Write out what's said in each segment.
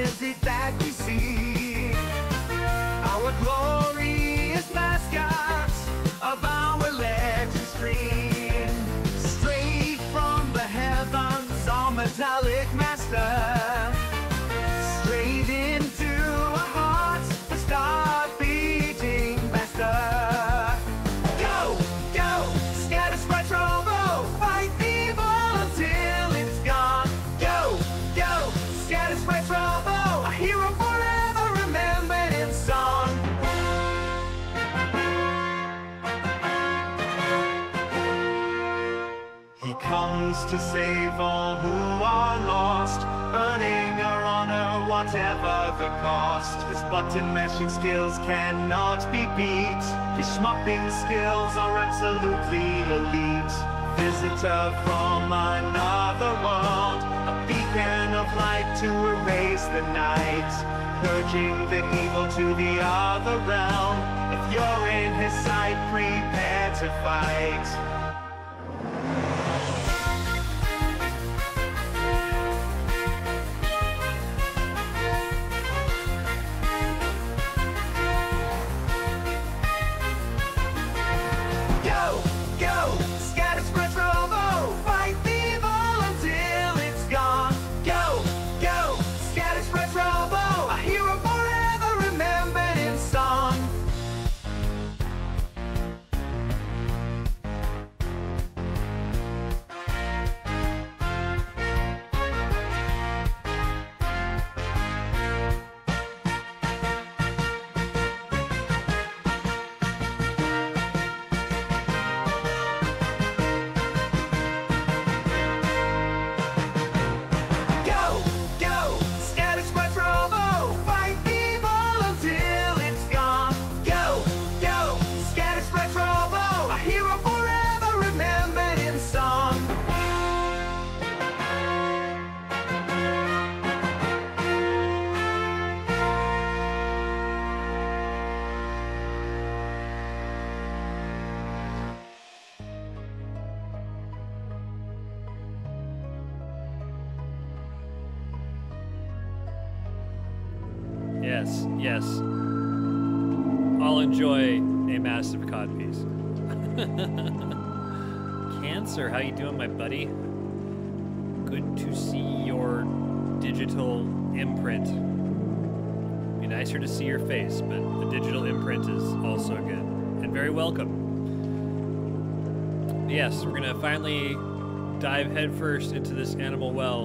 is it that we see? Our glorious mascots of our legend stream, straight from the heavens, our metallic master, straight into our hearts, the start beating master. Go, go, scatter, spread, trouble, fight evil until it's gone. Go, go, scatter, spread, trouble, a hero forever remembered in song. He comes to save all who are lost, earning our honor whatever the cost. His button mashing skills cannot be beat. His mopping skills are absolutely elite. Visitor from another world, a beacon of light to erase the night, purging the evil to the other realm. If you're in his sight, prepare to fight. Yes, yes. I'll enjoy a massive codpiece. Cancer, how you doing, my buddy? Good to see your digital imprint. Be nicer to see your face, but the digital imprint is also good. And very welcome. Yes, we're gonna finally dive headfirst into this animal well.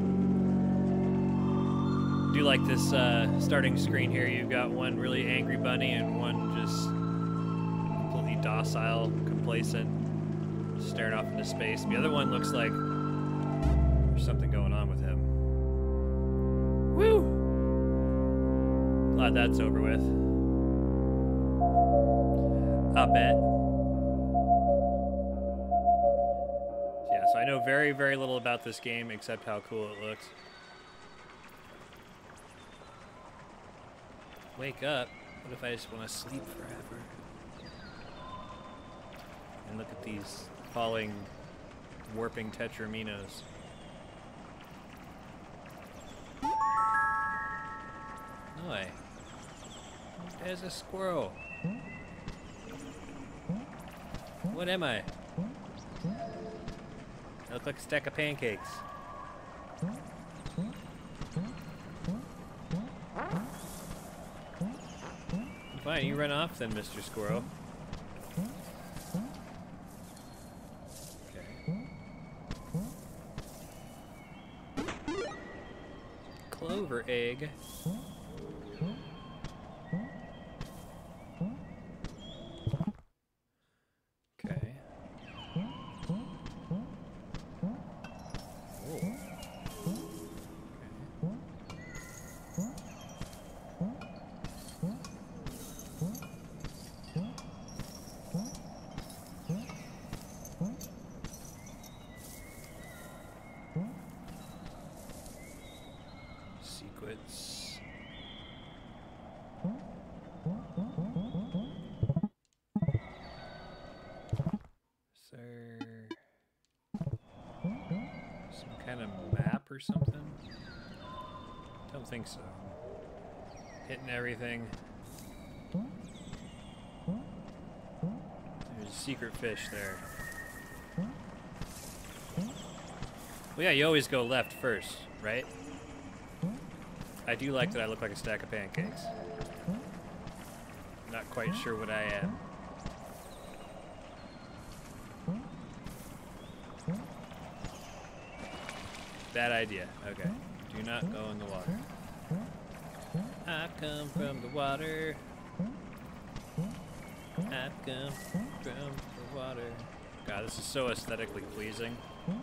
I do like this starting screen here. You've got one really angry bunny and one just completely docile, complacent, staring off into space. The other one looks like there's something going on with him. Woo! Glad that's over with. I bet. Yeah, so I know very, very little about this game except how cool it looks. Wake up. What if I just want to sleep forever? And look at these falling, warping tetraminos. No, there's a squirrel. What am I? I look like a stack of pancakes. Fine, you run off then, Mr. Squirrel. Okay. Clover egg. Okay. Secrets. Sir. Some kind of map or something? Tell don't think so. Hitting everything. There's a secret fish there. Well, yeah, you always go left first, right? I do like that I look like a stack of pancakes. Not quite sure what I am. Bad idea. Okay. Do not go in the water. I come from the water. I come from the water. God, this is so aesthetically pleasing.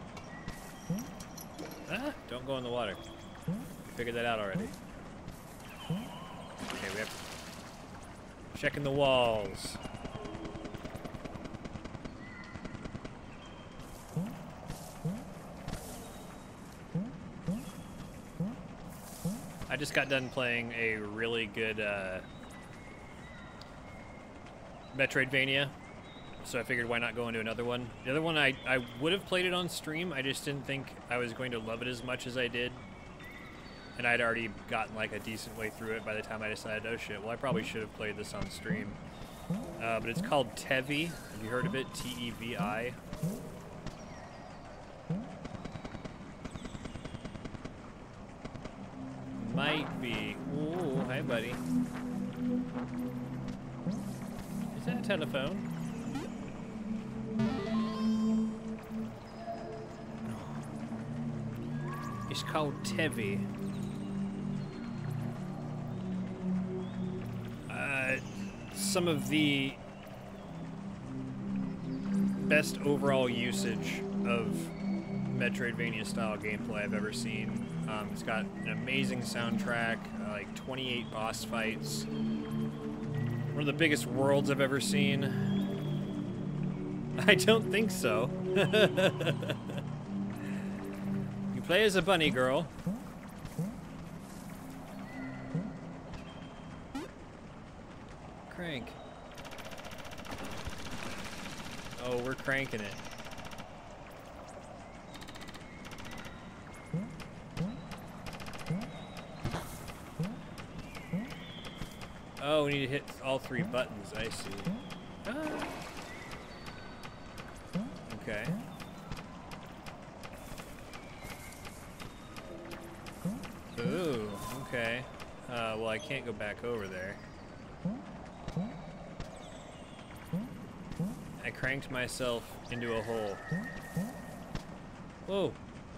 Ah, don't go in the water. We figured that out already. Okay, we have to checking the walls. I just got done playing a really good Metroidvania, so I figured why not go into another one. The other one, I would have played it on stream, I just didn't think I was going to love it as much as I did. And I'd already gotten like a decent way through it by the time I decided, oh shit, well I probably should have played this on stream. But it's called Tevi. Have you heard of it? T-E-V-I. Might be. Ooh, hi buddy. Is that a telephone? It's called Tevi. Some of the best overall usage of Metroidvania style gameplay I've ever seen. It's got an amazing soundtrack, like 28 boss fights. One of the biggest worlds I've ever seen. I don't think so. You play as a bunny girl. Crank. Oh, we're cranking it. Oh, we need to hit all three buttons, I see. Ah. Okay. Ooh, okay. Well, I can't go back over there. I cranked myself into a hole. Whoa.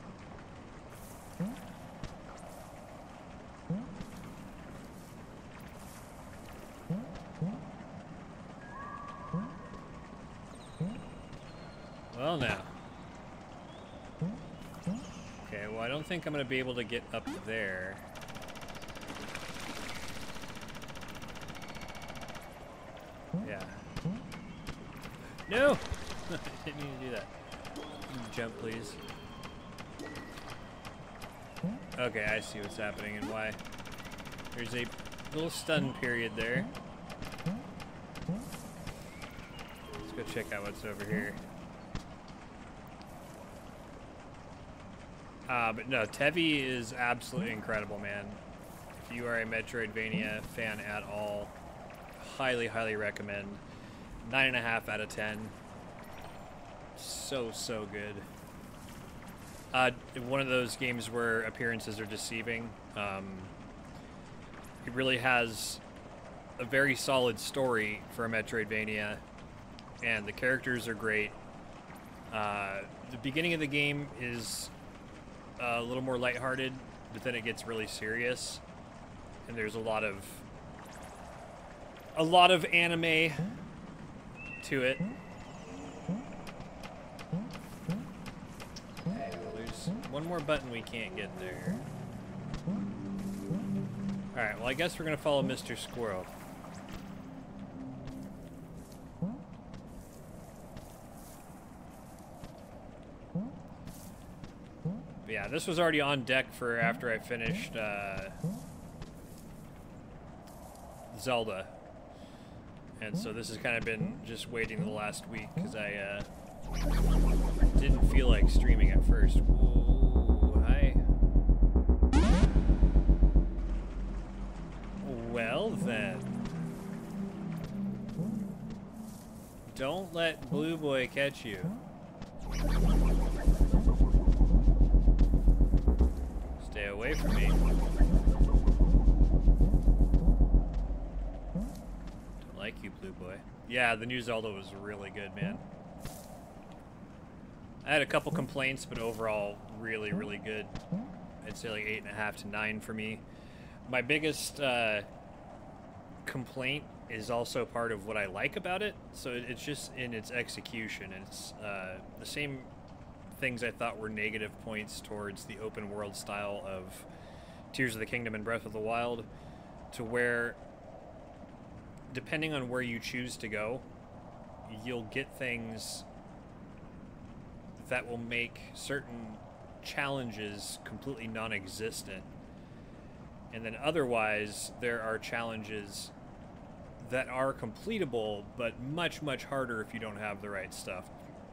Well, now. Okay, well, I don't think I'm going to be able to get up there. Yeah. No! I didn't mean to do that. Jump, please. Okay, I see what's happening and why. There's a little stun period there. Let's go check out what's over here. But no, Tevi is absolutely incredible, man. If you are a Metroidvania fan at all, highly, highly recommend. 9.5 out of 10. So, so good. One of those games where appearances are deceiving. It really has a very solid story for a Metroidvania, and the characters are great. The beginning of the game is a little more lighthearted, but then it gets really serious, and there's a lot of anime to it. Okay, well, there's one more button we can't get there. Alright, well, I guess we're gonna follow Mr. Squirrel. But yeah, this was already on deck for after I finished Zelda. And so this has kind of been just waiting the last week because I didn't feel like streaming at first. Whoa, hi. Don't let Blue Boy catch you. Stay away from me. Don't like you, Blue Boy. Yeah, the new Zelda was really good, man. I had a couple complaints, but overall, really, really good. I'd say like 8.5 to 9 for me. My biggest complaint is also part of what I like about it. So it's just in its execution. It's the same things I thought were negative points towards the open world style of Tears of the Kingdom and Breath of the Wild, to where, depending on where you choose to go, you'll get things that will make certain challenges completely non-existent. And then otherwise, there are challenges that are completable, but much, much harder if you don't have the right stuff.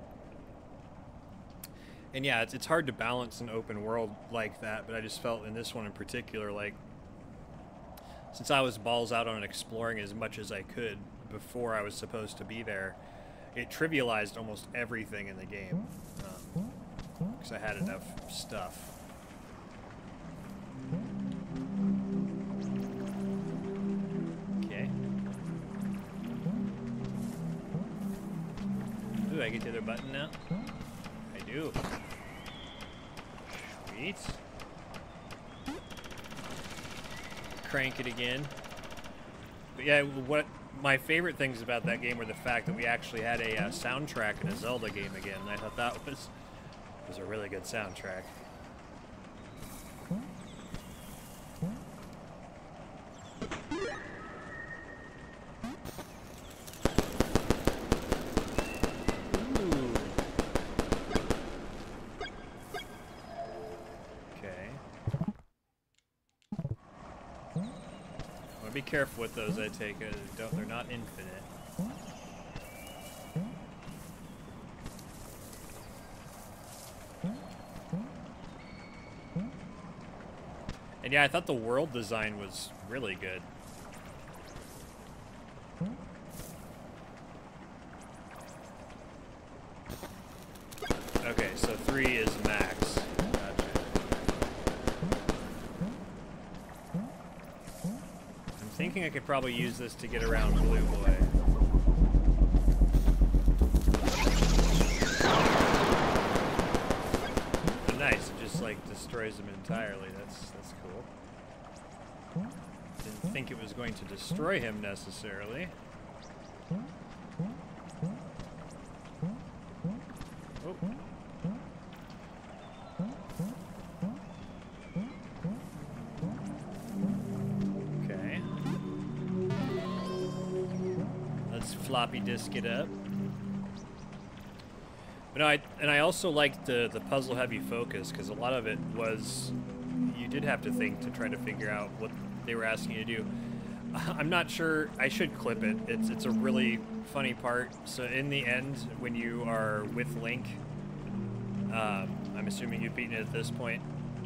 And yeah, it's hard to balance an open world like that, but I just felt in this one in particular, like, since I was balls out on exploring as much as I could before I was supposed to be there, it trivialized almost everything in the game, because I had enough stuff. Okay. Ooh, I get the other button now? I do. Sweet. Crank it again. But yeah, what my favorite things about that game were the fact that we actually had a soundtrack in a Zelda game again. And I thought that was a really good soundtrack. Be careful with those I take. They're not infinite. And yeah, I thought the world design was really good. Okay, so 3 is max. Thinking I could probably use this to get around Blue Boy. But nice, it just like destroys him entirely. That's cool. Didn't think it was going to destroy him necessarily. Oh. Floppy disk it up. But no, I also liked the puzzle heavy focus, because a lot of it was, you did have to think to try to figure out what they were asking you to do. I'm not sure, I should clip it. It's a really funny part. So in the end, when you are with Link, I'm assuming you've beaten it at this point,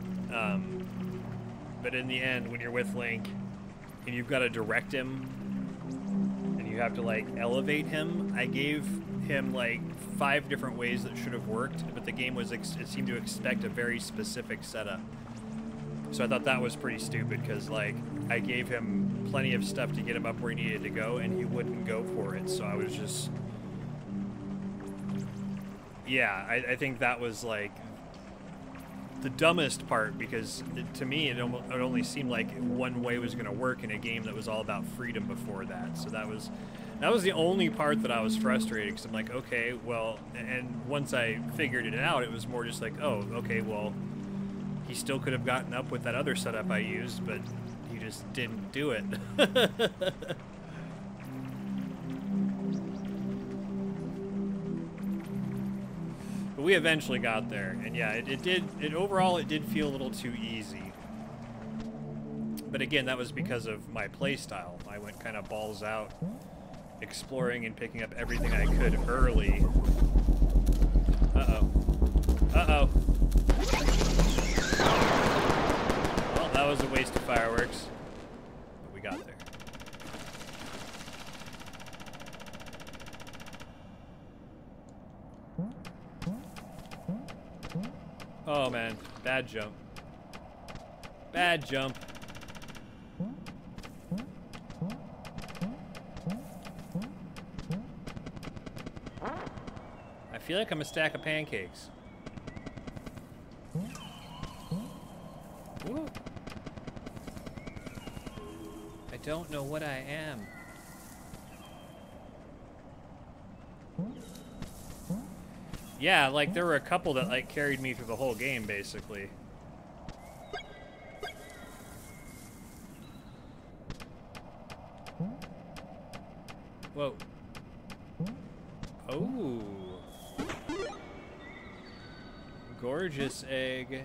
but in the end, when you're with Link and you've got to direct him, you have to like elevate him. I gave him like 5 different ways that should have worked, but the game was it seemed to expect a very specific setup. So I thought that was pretty stupid, because like I gave him plenty of stuff to get him up where he needed to go, and he wouldn't go for it. So I was just, yeah, I think that was like the dumbest part, because to me it only seemed like one way was going to work in a game that was all about freedom before that. So that was the only part that I was frustrated, because I'm like, okay, well, and once I figured it out, it was more just like, oh, okay, well, he still could have gotten up with that other setup I used, but he just didn't do it. We eventually got there, and yeah, overall it did feel a little too easy. But again, that was because of my play style. I went kind of balls out, exploring and picking up everything I could early. Uh-oh. Uh-oh. Well, that was a waste of fireworks, but we got there. Oh man, bad jump. Bad jump. I feel like I'm a stack of pancakes. Woo. I don't know what I am. Yeah, like there were a couple that like carried me through the whole game, basically. Whoa. Oh. Gorgeous egg.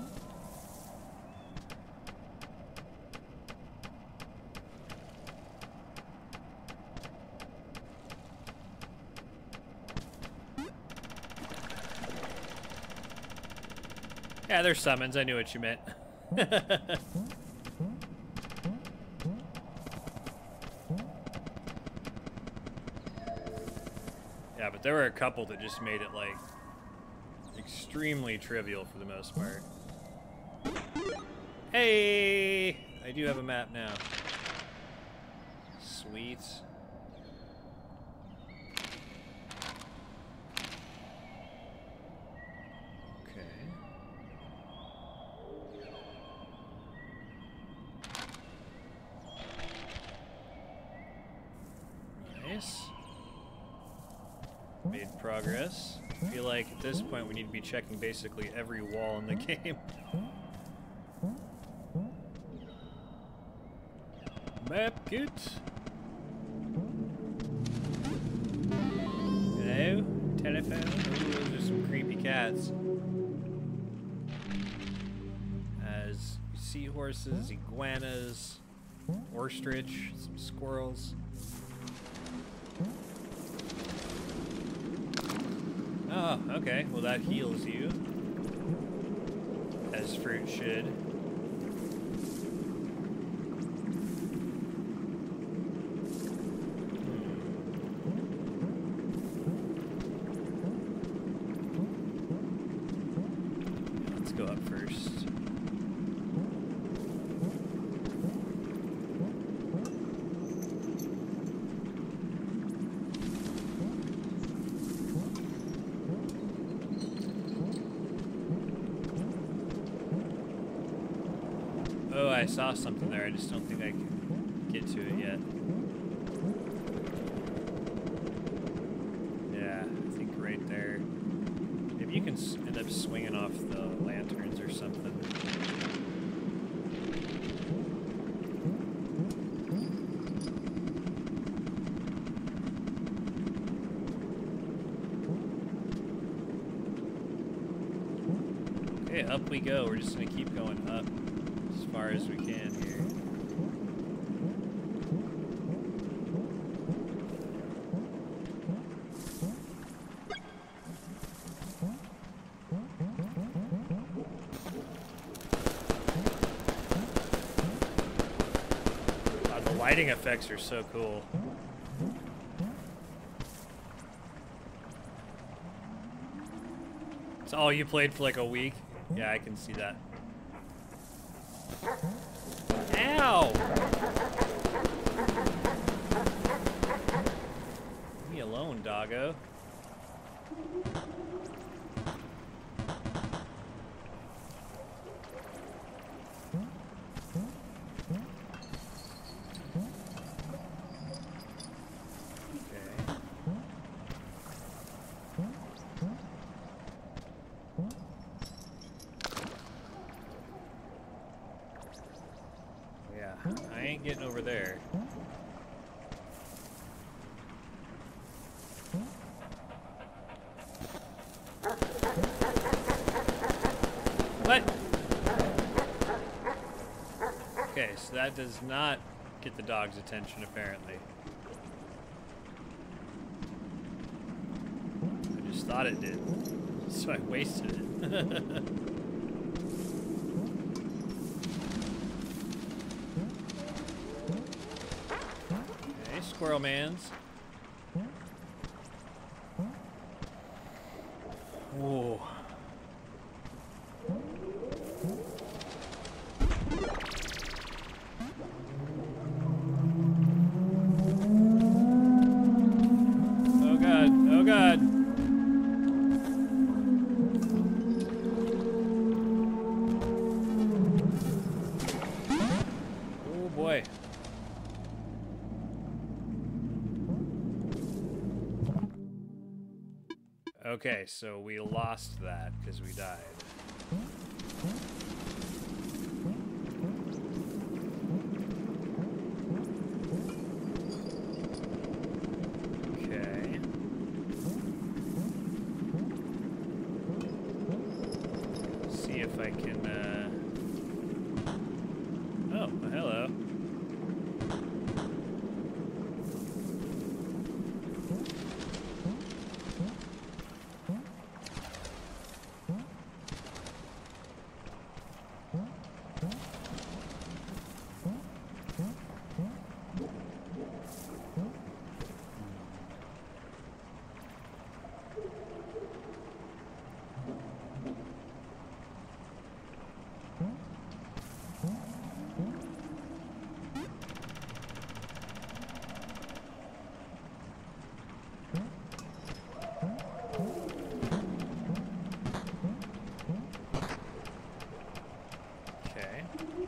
Yeah, there's summons. I knew what you meant. Yeah, but there were a couple that just made it, like, extremely trivial for the most part. Hey! I do have a map now. Sweet. Made progress. I feel like at this point we need to be checking basically every wall in the game. Map kit. Hello? Telephone? Ooh, those are some creepy cats. As seahorses, iguanas, ostrich, some squirrels. Oh, okay. Well, that heals you. As fruit should. Let's go up first. Oh, I saw something there. I just don't think I can get to it yet. Yeah, I think right there. Maybe you can end up swinging off the lanterns or something. Okay, up we go. We're just gonna keep going up as far as we can here. Wow, the lighting effects are so cool. It's all you played for like a week? Yeah, I can see that. Ow! Leave me alone, doggo. I ain't getting over there. What? Okay, so that does not get the dog's attention, apparently. I just thought it did, so I wasted it. Squirrel mans. Whoa. Oh god. Oh boy. Okay, so we lost that because we died. Okay. See if I can, Oh, hello. Okay.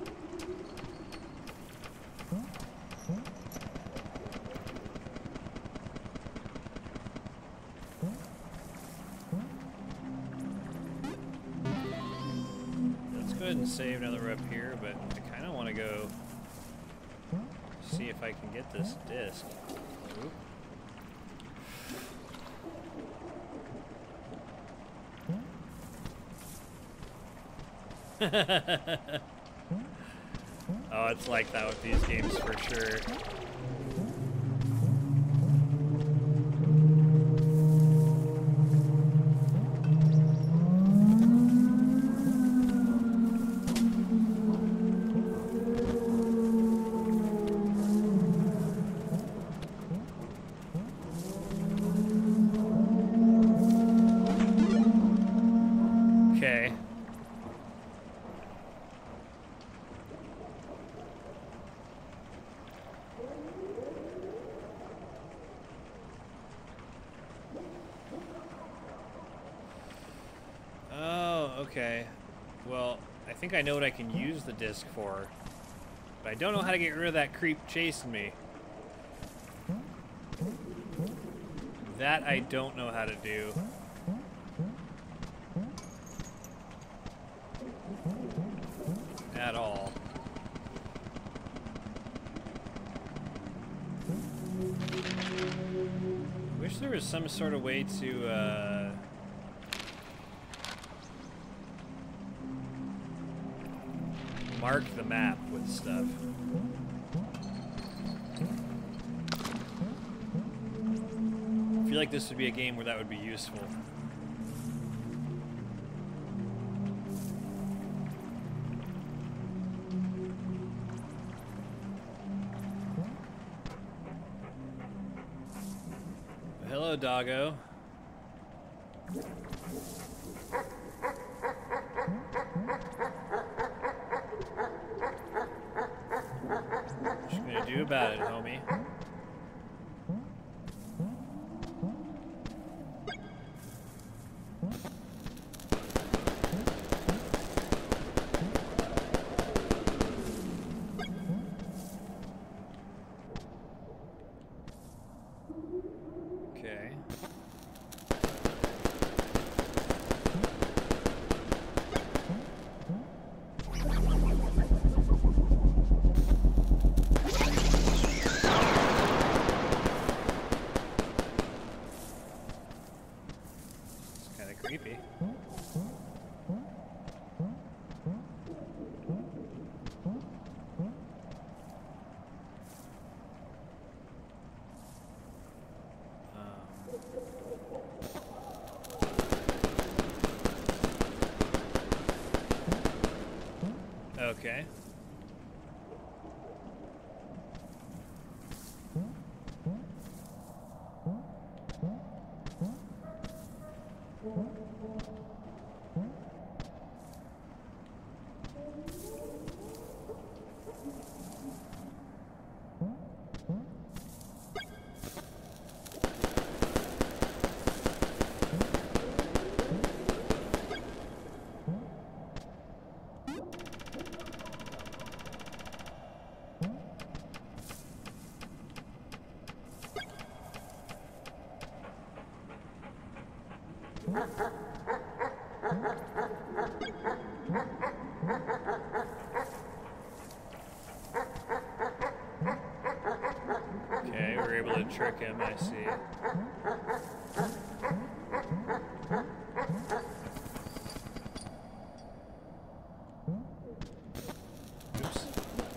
Let's go ahead and save now that we're up here, but I kind of want to go see if I can get this disc. Oop. Oh, it's like that with these games for sure. Okay. Oh, okay. Well, I think I know what I can use the disc for, but I don't know how to get rid of that creep chasing me. That I don't know how to do. At all. I wish there was some sort of way to, mark the map with stuff. I feel like this would be a game where that would be useful. Hello, doggo. What you gonna do about it, homie? Okay. Okay, we're able to trick him, I see. Oops.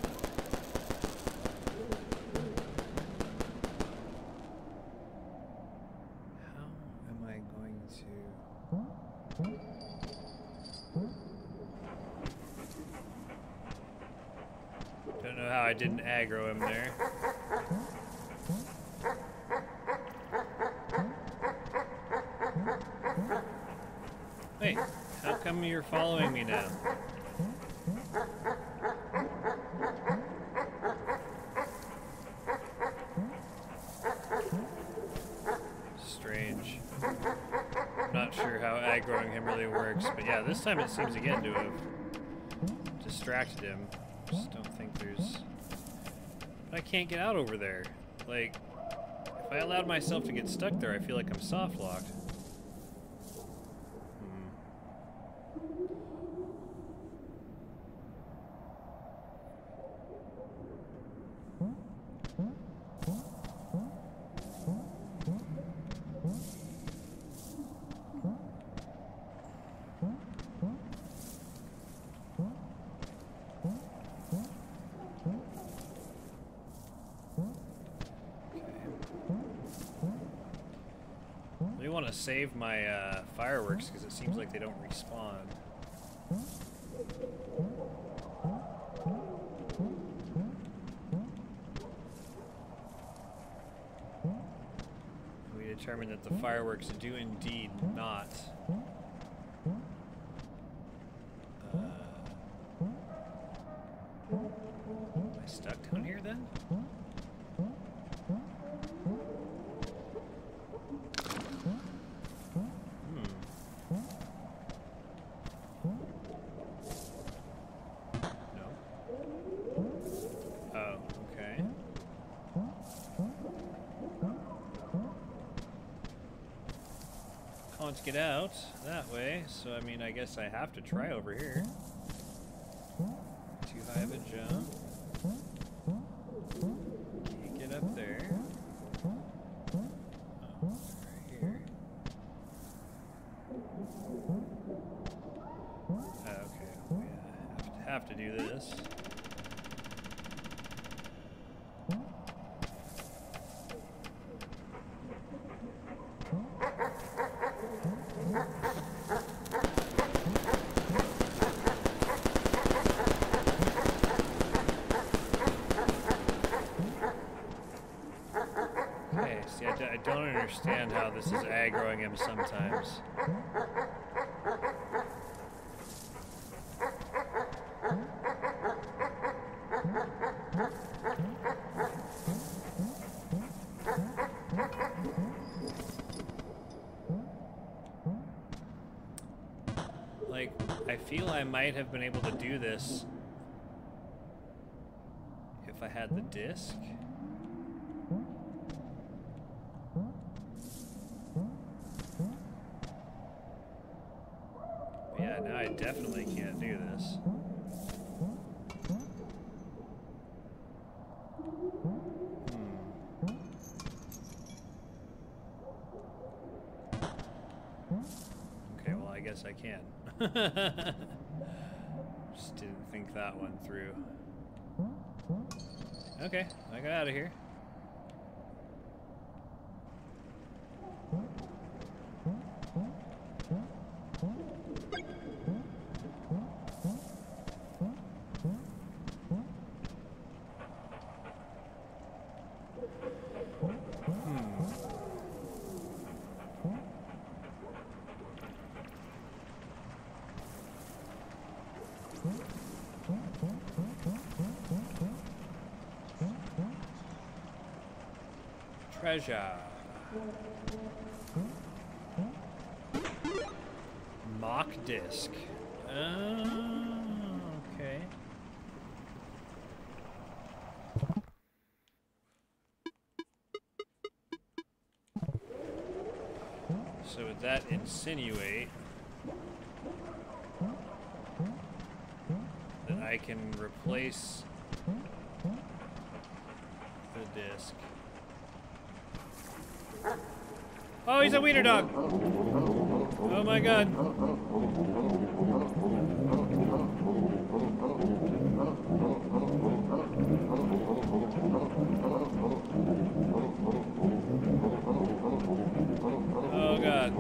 How am I going to... Don't know how I didn't aggro him there. Wait, how come you're following me now? Strange. I'm not sure how aggroing him really works, but yeah, this time it seems again to have distracted him. Just don't think there's... But I can't get out over there. Like, if I allowed myself to get stuck there, I feel like I'm soft-locked. I want to save my fireworks because it seems like they don't respawn. We determined that the fireworks do indeed not. Am I stuck down here then? To get out that way, so I mean, I guess I have to try over here. Too high of a jump. Can't get up there. Oh, right here. Okay, we have to do this. I don't understand how this is aggroing him sometimes. Like, I feel I might have been able to do this if I had the disc. Yeah, now I definitely can't do this. Okay, well, I guess I can. Just didn't think that one through. Okay, I got out of here. Treasure. Mock disc. Okay. So would that insinuate that I can replace the disc? Oh, he's a wiener dog! Oh my god. Oh god.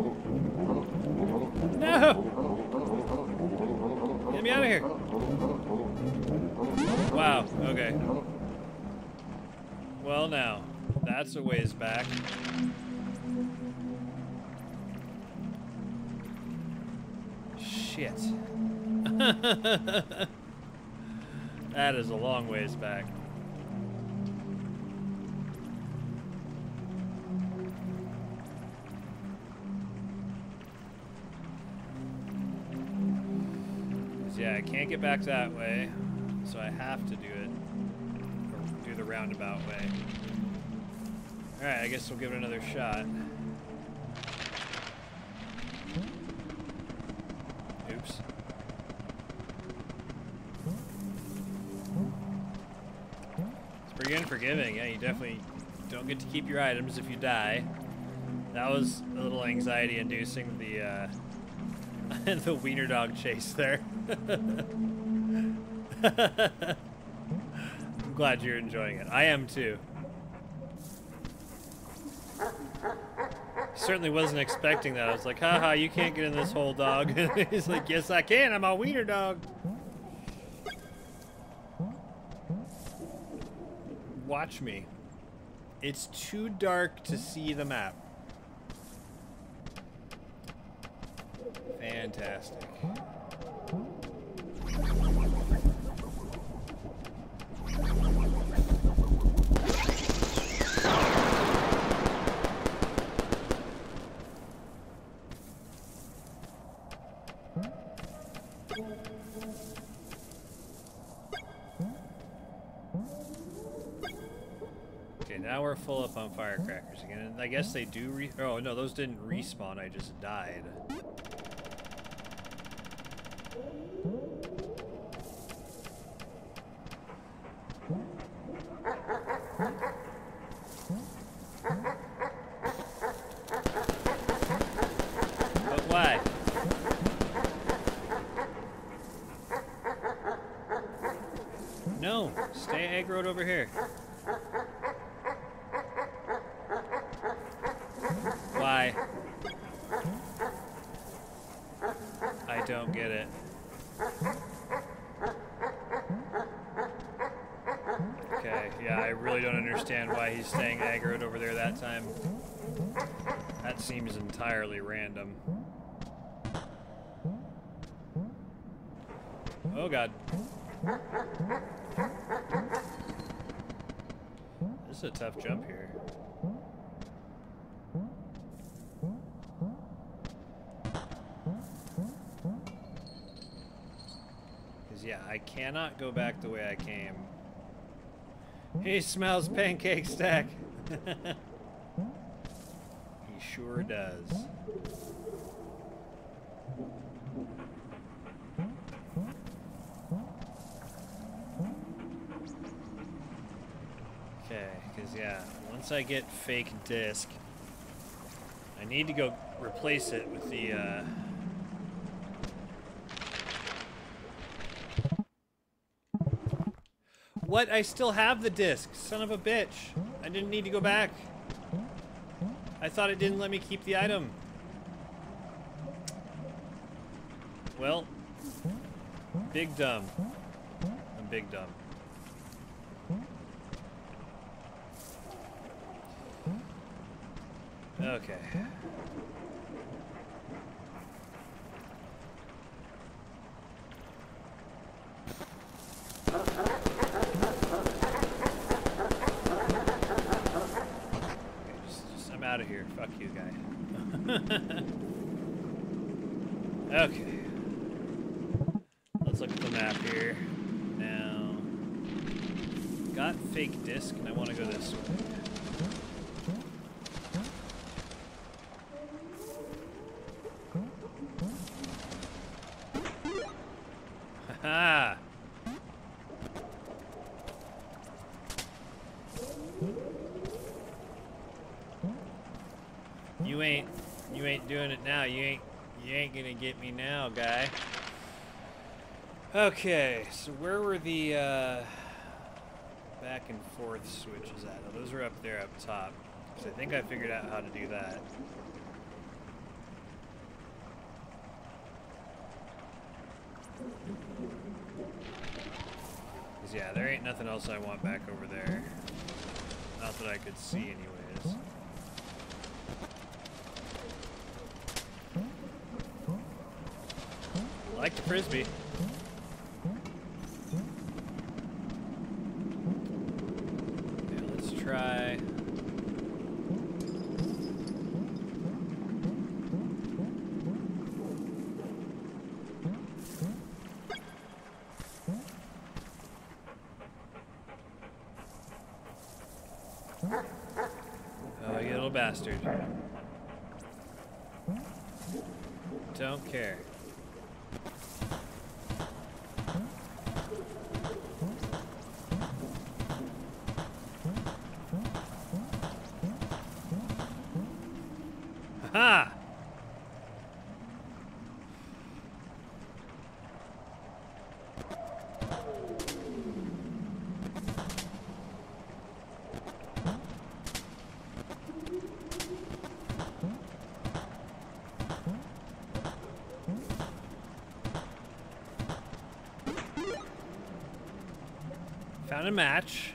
No! Get me out of here. Wow, okay. Well now, that's a ways back. Shit. That is a long ways back. Yeah, I can't get back that way, so I have to do it, or do the roundabout way. Alright, I guess we'll give it another shot. Oops. It's pretty unforgiving. Yeah, you definitely don't get to keep your items if you die. That was a little anxiety-inducing, the the wiener dog chase there. I'm glad you're enjoying it. I am too. Certainly wasn't expecting that. I was like, haha, you can't get in this hole, dog. He's like, yes I can, I'm a wiener dog. Watch me. It's too dark to see the map. Fantastic. Okay, now we're full up on firecrackers again. And I guess they do oh no, those didn't respawn, I just died. But why? No, stay aggroed over here. Why? I don't get it. Okay, yeah, I really don't understand why he's staying aggroed over there that time. That seems entirely random. Oh god. This is a tough jump here. Because yeah, I cannot go back the way I came. He smells pancake stack. He sure does. Okay, because yeah, once I get fake disc, I need to go replace it with the What? I still have the disc. Son of a bitch. I didn't need to go back. I thought it didn't let me keep the item. Well, big dumb. I'm big dumb. Okay. I'm out of here. Fuck you, guy. Okay. Let's look at the map here. Now, got fake disc, and I want to go this way. You ain't doing it now. You ain't gonna get me now, guy. Okay, so where were the back and forth switches at? Oh, those are up there up top. So I think I figured out how to do that. Yeah, there ain't nothing else I want back over there. Not that I could see anyways. I like the frisbee. Okay, let's try. Oh, you little bastard. Don't care. Ha! Found a match.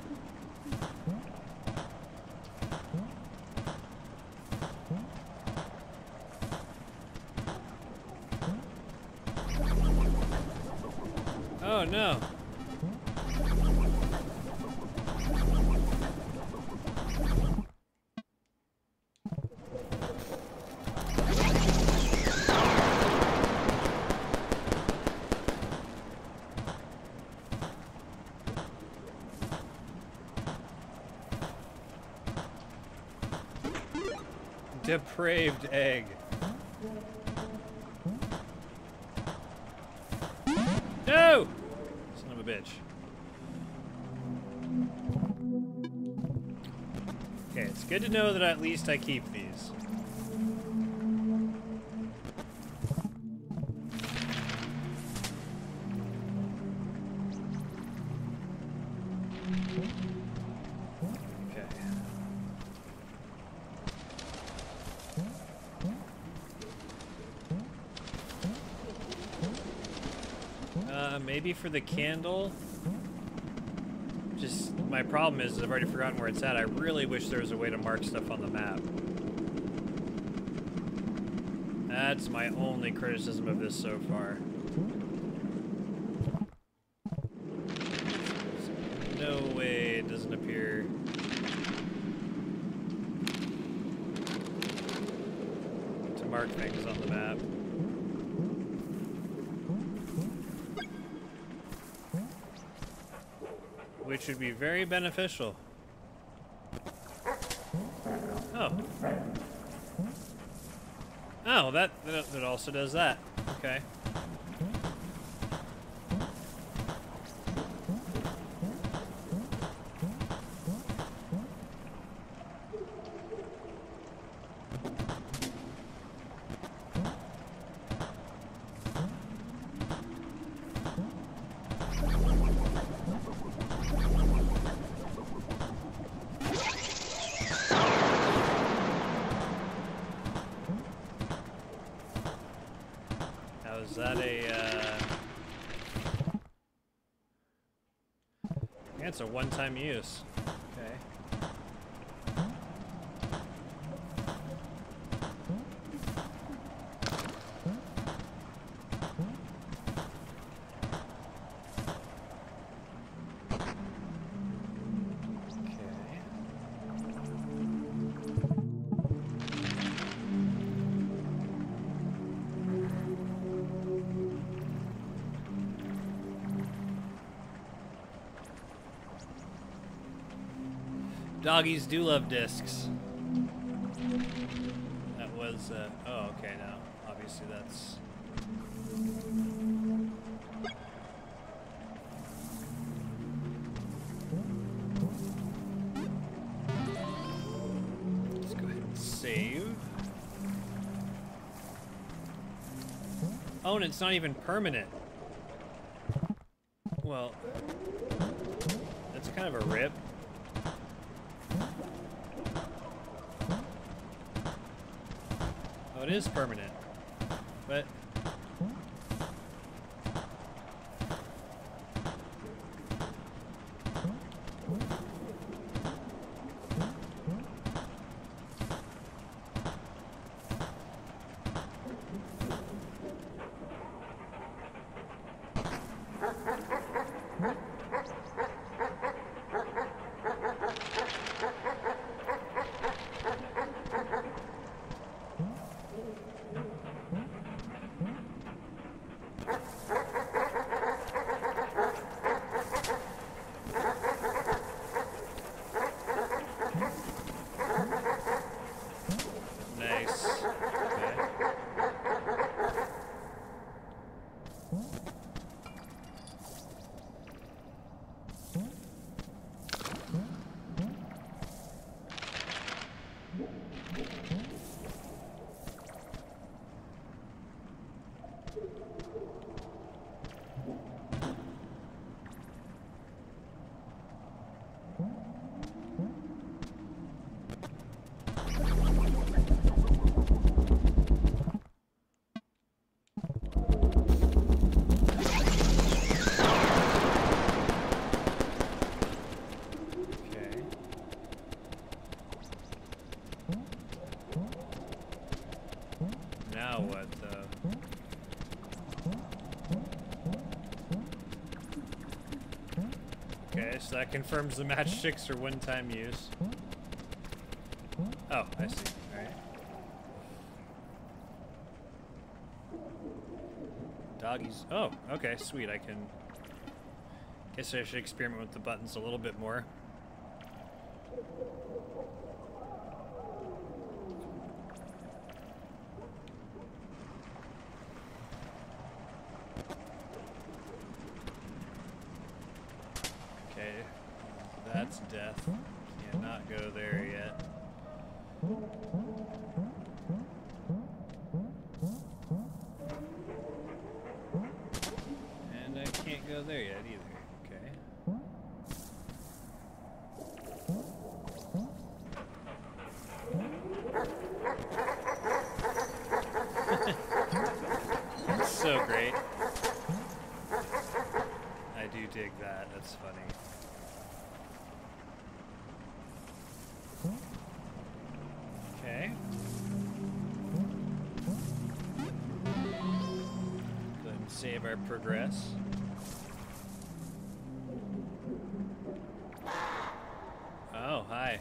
Oh no. Depraved egg. No! Son of a bitch. Okay, it's good to know that at least I keep these. Maybe for the candle. Just my problem is I've already forgotten where it's at. I really wish there was a way to mark stuff on the map. That's my only criticism of this so far. There's no way it doesn't appear. To mark things on the map. Which would be very beneficial. Oh. Oh, that also does that. Okay. Is that a, yeah, it's a one-time use. Okay. Doggies do love discs. That was, oh, okay, now, obviously that's... Let's go ahead and save. Oh, and it's not even permanent. Well, that's kind of a rip. Oh, it is permanent. But nice. Okay. Okay. Now what, though? Okay, so that confirms the matchsticks are one-time use. Oh, I see. Alright. Doggies. Oh, okay, sweet. I can... Guess I should experiment with the buttons a little bit more. Okay, that's death. Cannot go there yet. And I can't go there yet either. Okay. That's so great. I do dig that. That's funny. Okay. Go ahead and save our progress. Oh, hi.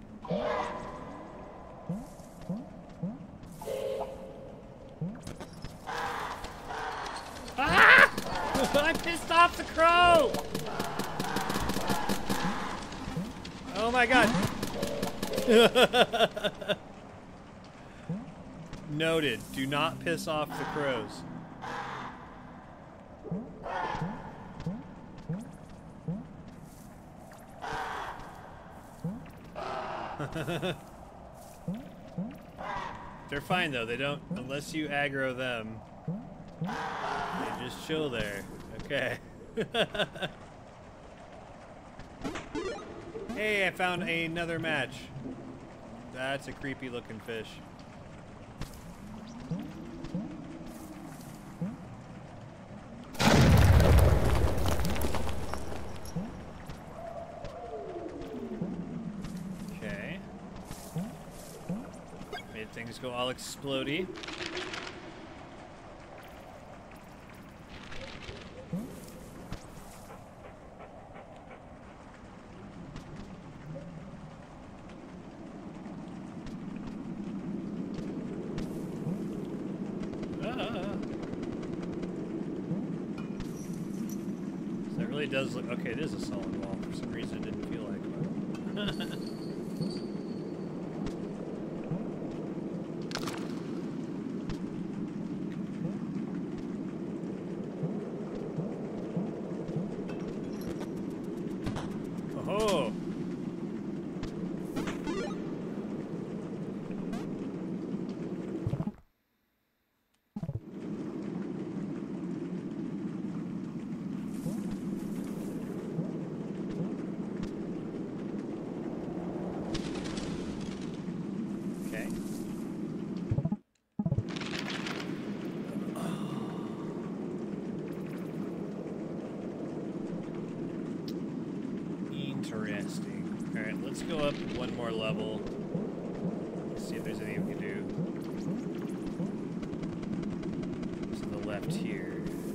Ah! I pissed off the crow! Oh my god. Noted. Do not piss off the crows. They're fine though. They don't, unless you aggro them. They just chill there. Okay. Hey, I found another match. That's a creepy looking fish. Okay. Made things go all explodey. It does look okay. It is a solid wall. For some reason, it didn't feel like it. Oh. let's go up one more level. See if there's anything we can do. To the left here.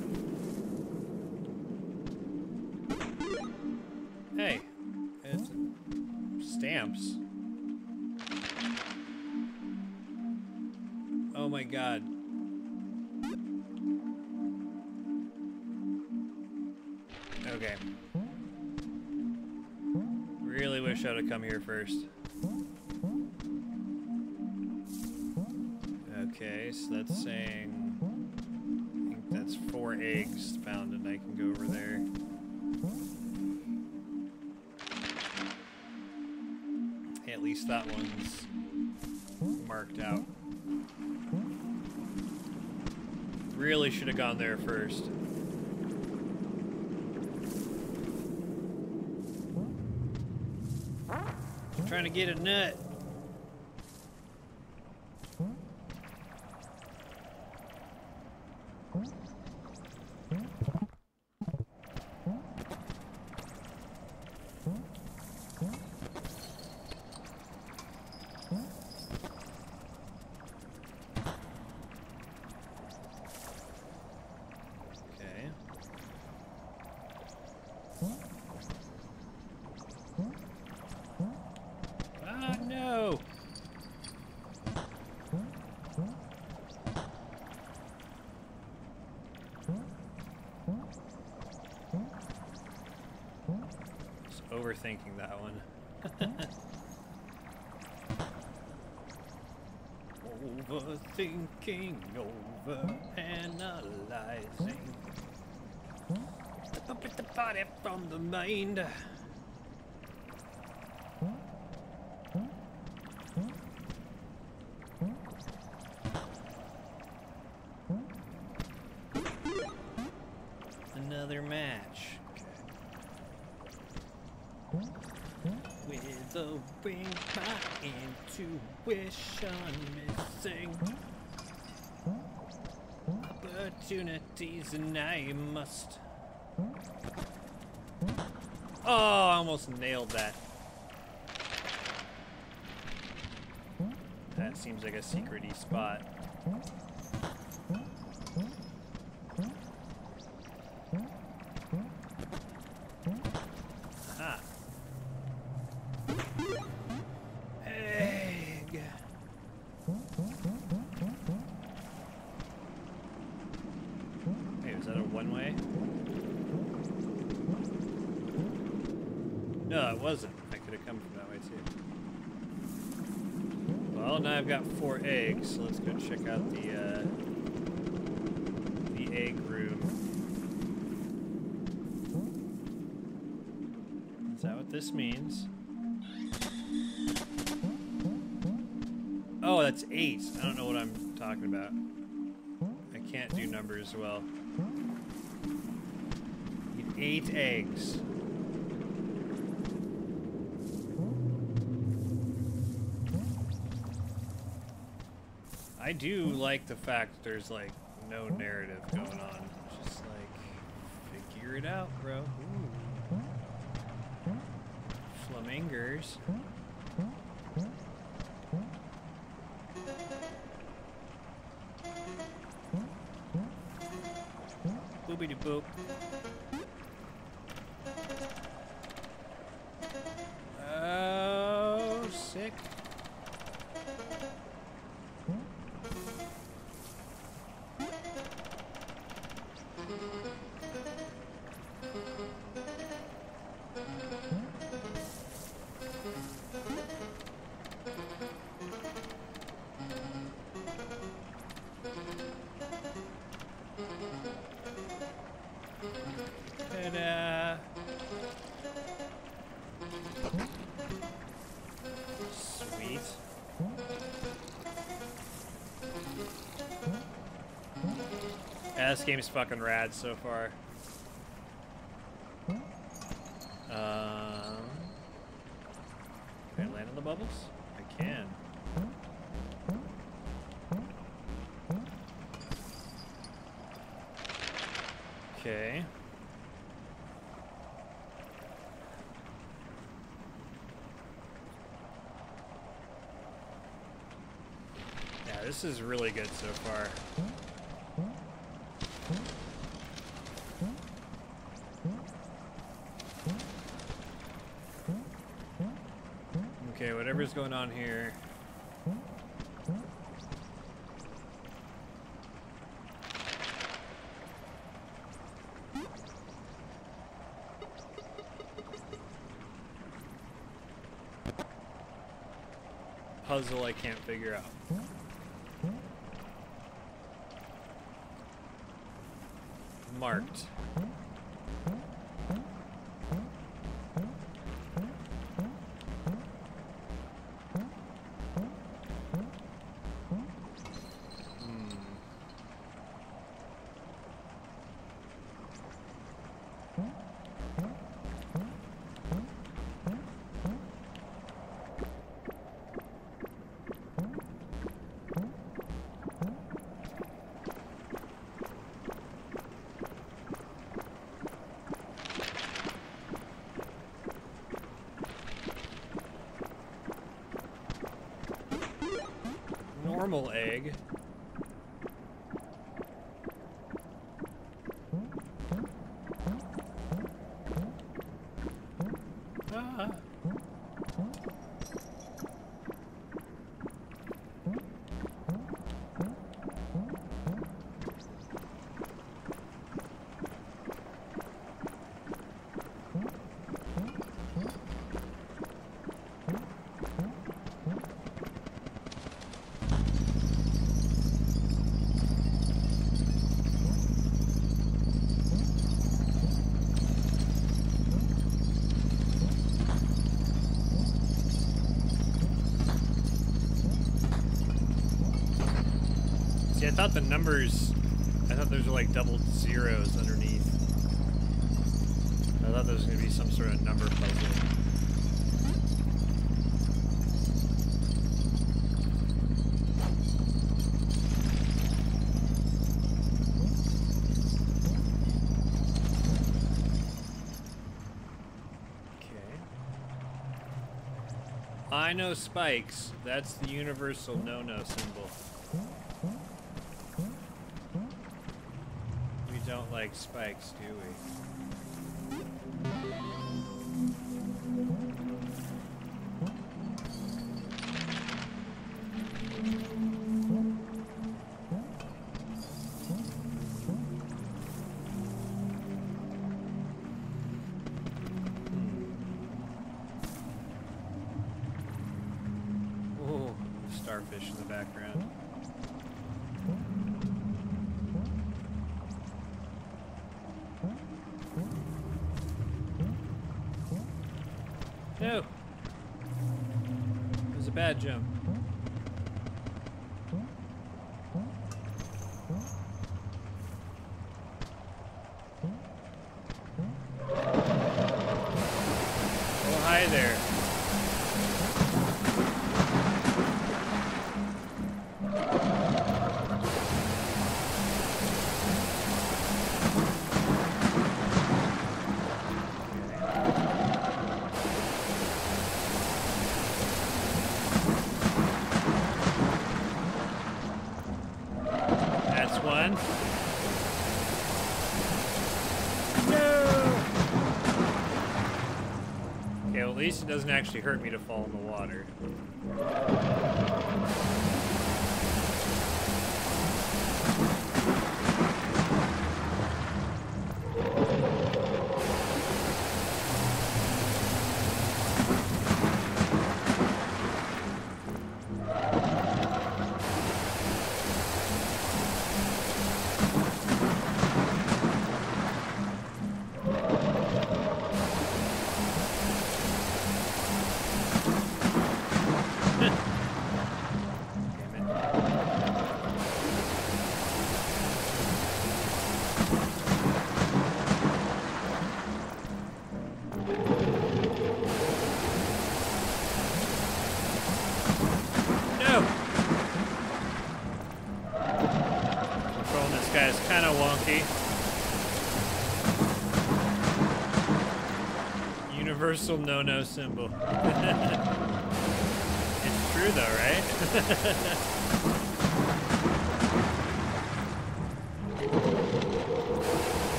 Hey, it's stamps. Oh my god. Okay. Really wish I would have come here first. Okay, so that's saying... I think that's 4 eggs found, and I can go over there. Hey, at least that one's marked out. Really should have gone there first. I'm trying to get a nut. Overthinking that one. Overthinking, overanalyzing. Separate the body from the mind. Another match. With a ring, my intuition missing opportunities, and I must. Oh, I almost nailed that. That seems like a secret-y spot. Aha. Egg. Hey, was that a one-way? No, it wasn't. I could have come from that way too. Well, now I've got 4 eggs, so let's go check out the egg room. Is that what this means? Oh, that's 8. I don't know what I'm talking about. I can't do numbers well. Need 8 eggs. I do like the fact that there's like no narrative going on. Just like figure it out, bro. Ooh. Flamingers. Boopity boop. Oh, sick. Ta-da! Sweet. Yeah, this game's fucking rad so far. Can I land on the bubbles? I can. Okay. This is really good so far. Okay, whatever's going on here. Puzzle I can't figure out. Marked. Normal egg. Ah. See, I thought the numbers, I thought those were like double zeros underneath. I thought there was going to be some sort of number puzzle. Okay. I know spikes. That's the universal no-no symbol. We don't like spikes, do we? Oh, starfish in the background. No! It was a bad jump. Oh, hi there. That's one. No! Okay, well, at least it doesn't actually hurt me to fall in the water. Guy's kind of wonky. Universal no-no symbol. It's true though, right?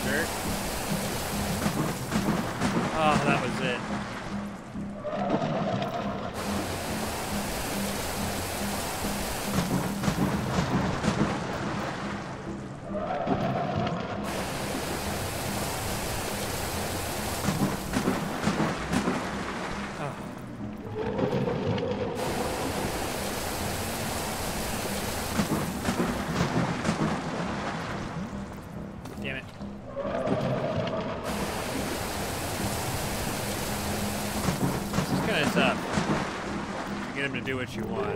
jerk. Oh, that was it. Damn it. This is kind of tough. To get him to do what you want.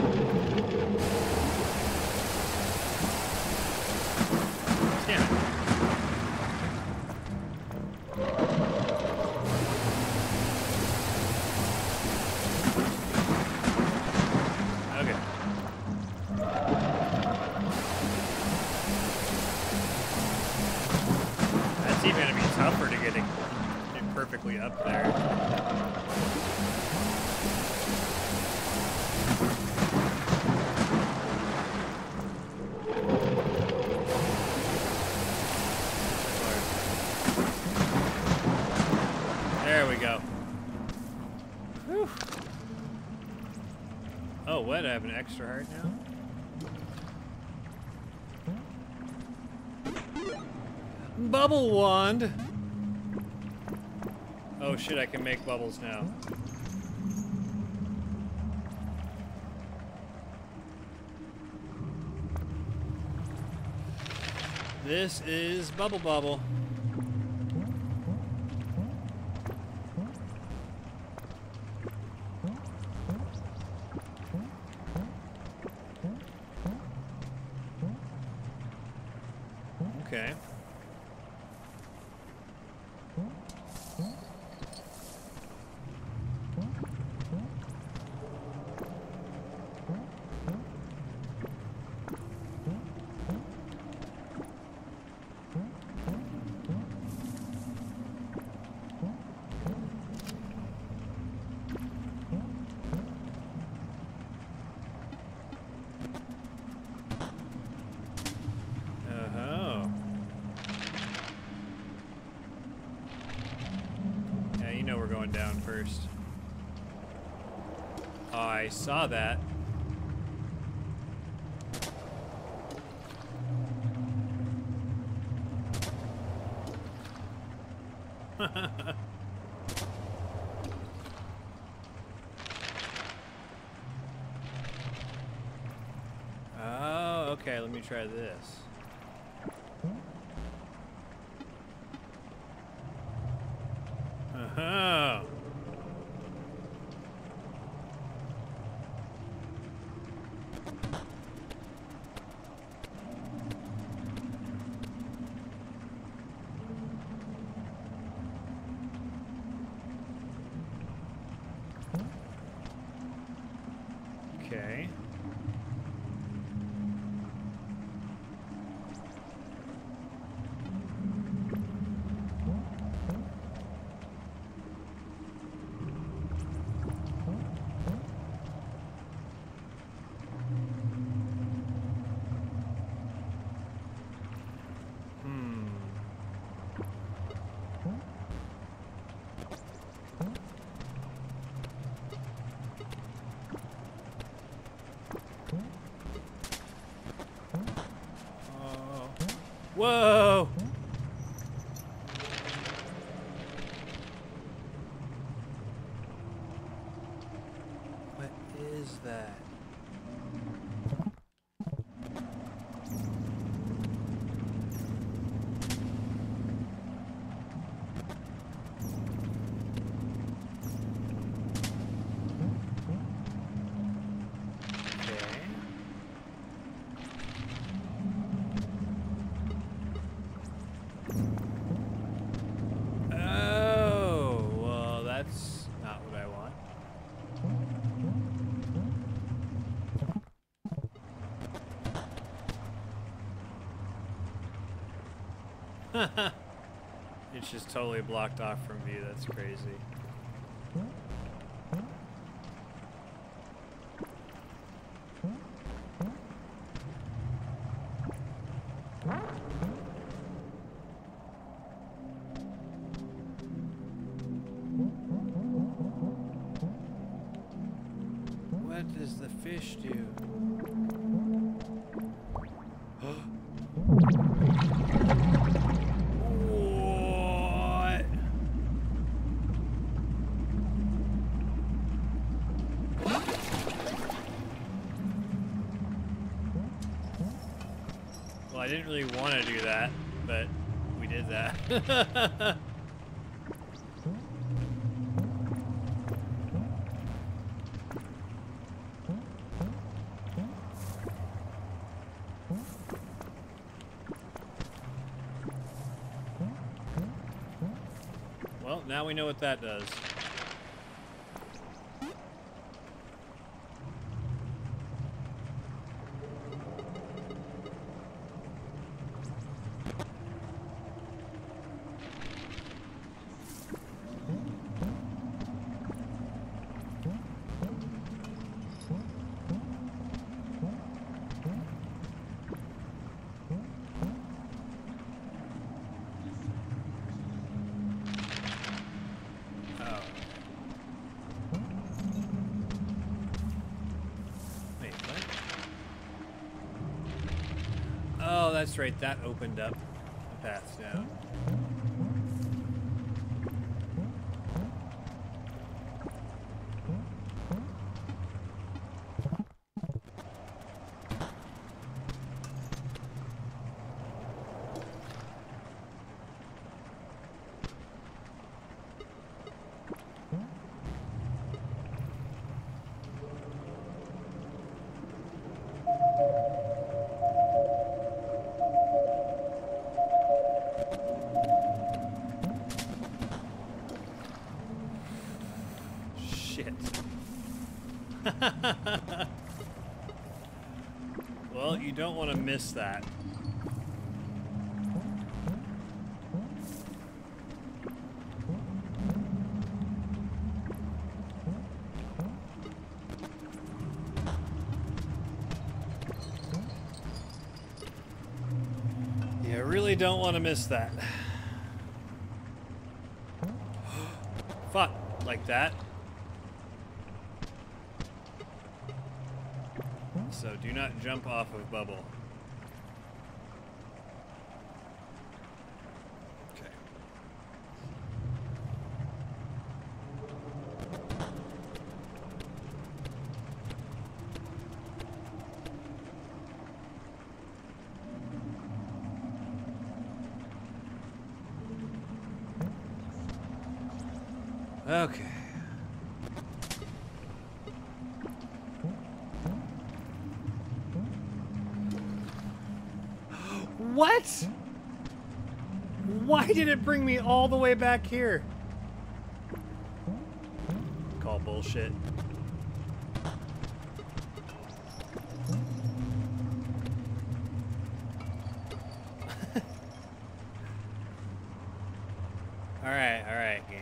Damn it. Okay. That's even going to be tougher to get it perfectly up there. There we go. Whew. Oh, what? I have an extra heart now? Bubble wand! Oh shit, I can make bubbles now. This is Bubble Bobble. Okay. Down first. Oh, I saw that. Oh, okay, let me try this. Oh. Okay. Whoa! What is that? It's just totally blocked off from view. That's crazy. fish do? What? Well, I didn't really want to do that, but we did that. Well, now we know what that does. Oh, that's right. That opened up the path down. Well, you don't want to miss that. You really don't want to miss that. Fuck, like that. So do not jump off of bubble. Okay. Okay. What? Why did it bring me all the way back here? Call bullshit. All right, game.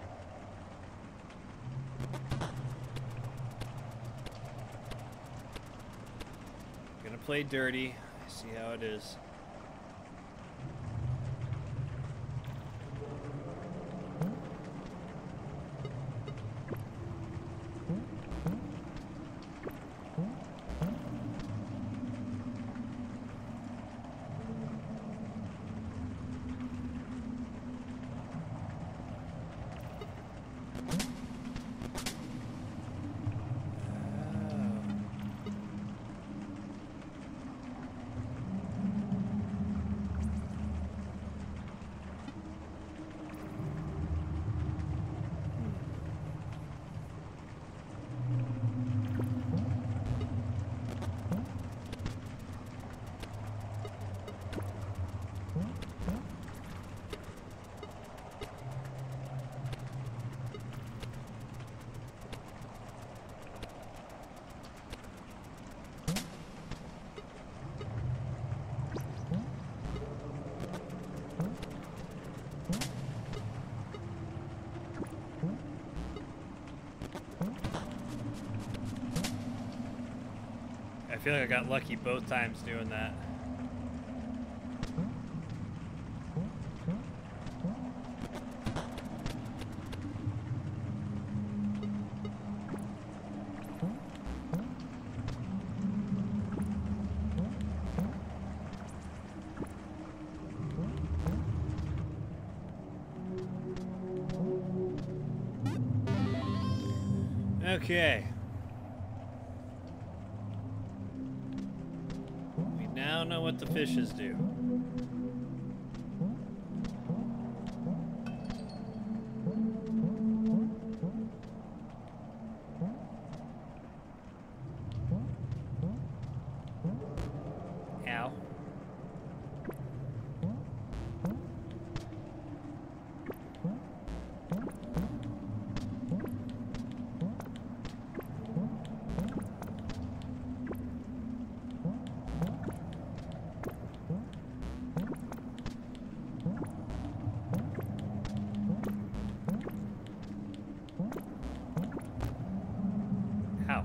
Gonna play dirty. See how it is. I feel like I got lucky both times doing that. Okay. We now know what the fishes do. Ow. Ow.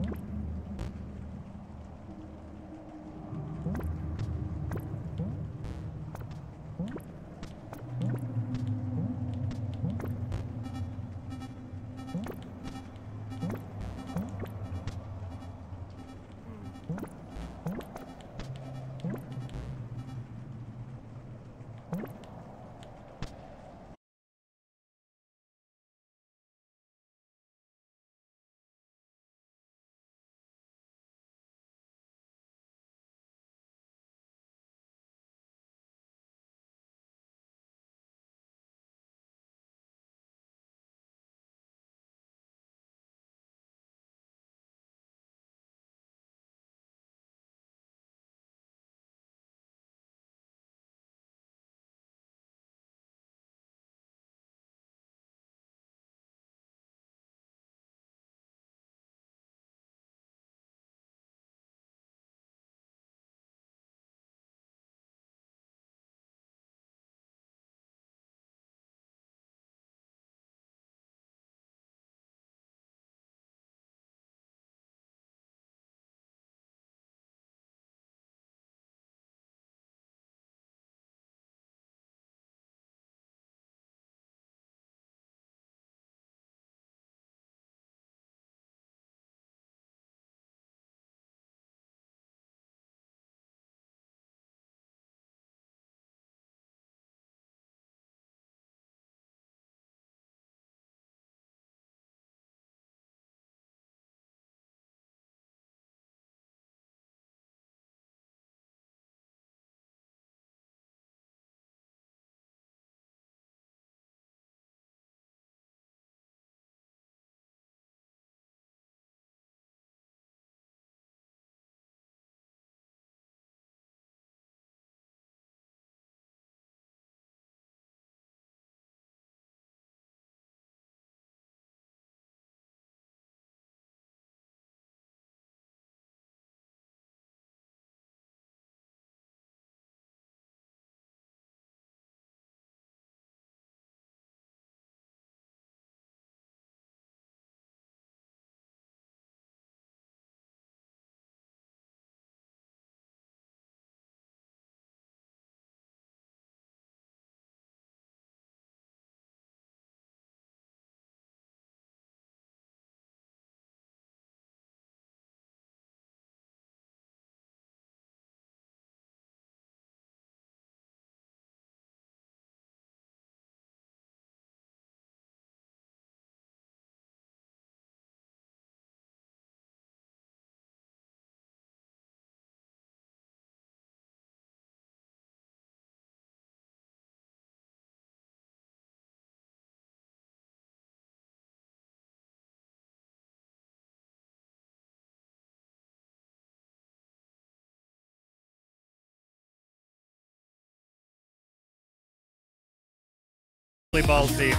Balls deep.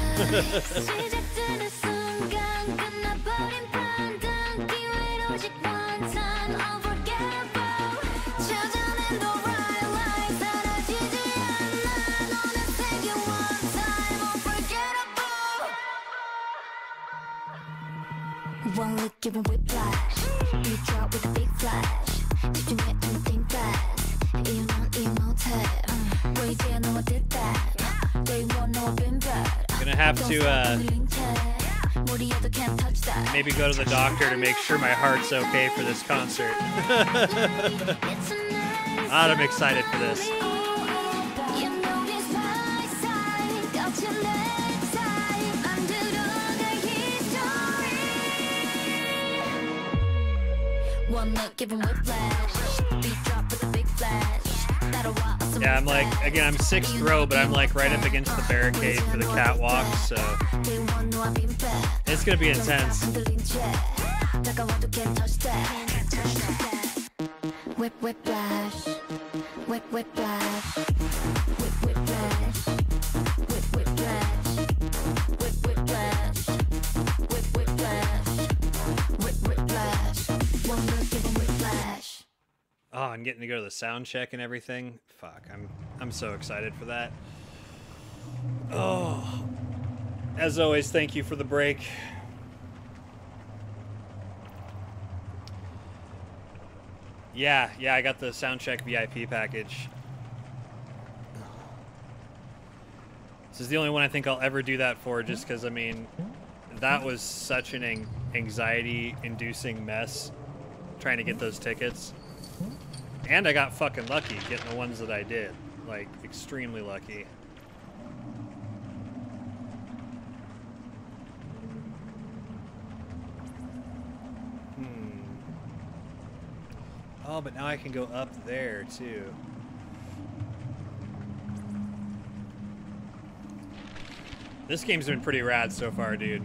One look giving whiplash. You drop with a big flash. 집중해 and think fast. 이유는 이모텔. 왜 이제 너와 did that? Day one 너와 been bad. Gonna have to maybe go to the doctor to make sure my heart's okay for this concert. I'm excited for this. Yeah, I'm like, again, I'm 6th row, but I'm like right up against the barricade for the catwalk, so it's gonna be intense. Whip, whiplash, whip, whiplash, whip, whiplash, whip, whiplash, whip, whiplash, whip, whiplash, whip, whiplash, one look give 'em whiplash. Oh, I'm getting to go to the sound check and everything. Fuck, I'm so excited for that. Oh, as always, thank you for the break. Yeah, I got the soundcheck VIP package. This is the only one I think I'll ever do that for, just because, I mean, that was such an anxiety-inducing mess trying to get those tickets. And I got fucking lucky getting the ones that I did. Like, extremely lucky. Oh, but now I can go up there, too. This game's been pretty rad so far, dude.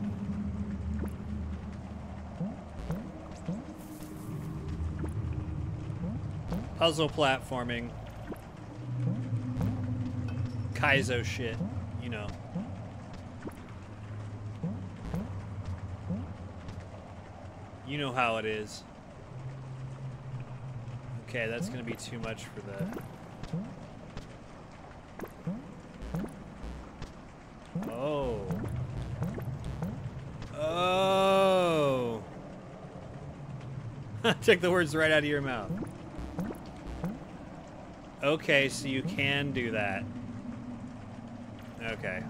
Puzzle platforming. Kaizo shit, you know. You know how it is. Okay, that's gonna be too much for the... Oh. Oh. Take the words right out of your mouth. Okay, so you can do that. Okay.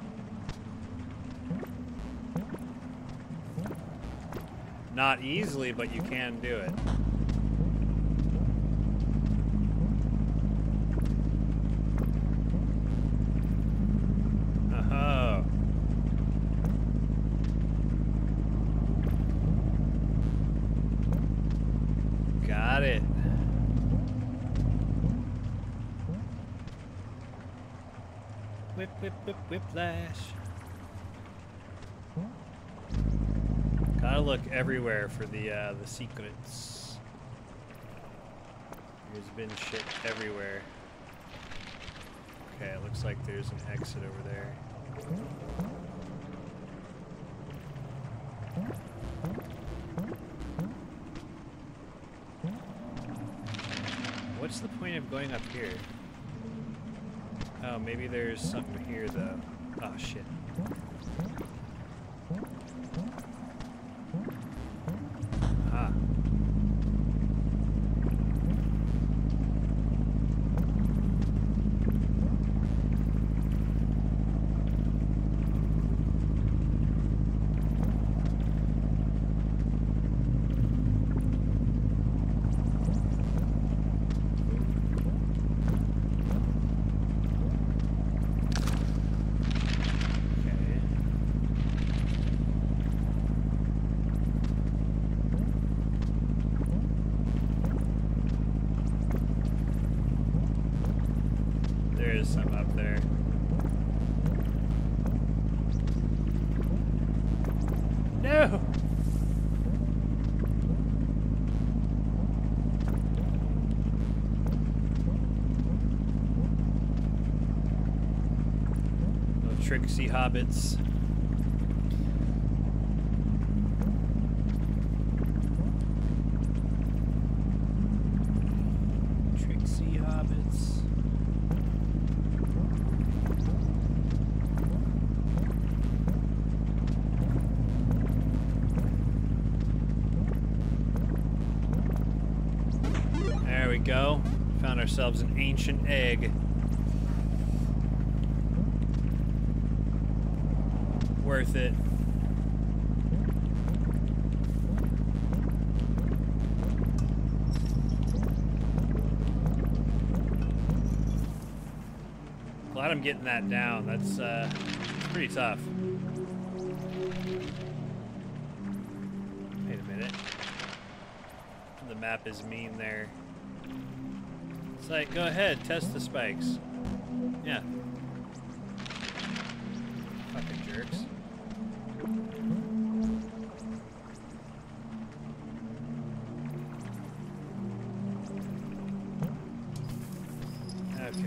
Not easily, but you can do it. Oh. Got it. Whip, whip, whip, whiplash. Gotta look everywhere for the secrets. There's been shit everywhere. Okay, it looks like there's an exit over there. What's the point of going up here? Oh, maybe there's something here, though. Oh, shit. Ah. There is some up there. No! Little tricksy hobbits. Tricksy hobbits. There we go. Found ourselves an ancient egg. Worth it. Glad I'm getting that down. That's pretty tough. Wait a minute. The map is mean there. It's like, go ahead, test the spikes. Yeah. Fucking jerks. Okay.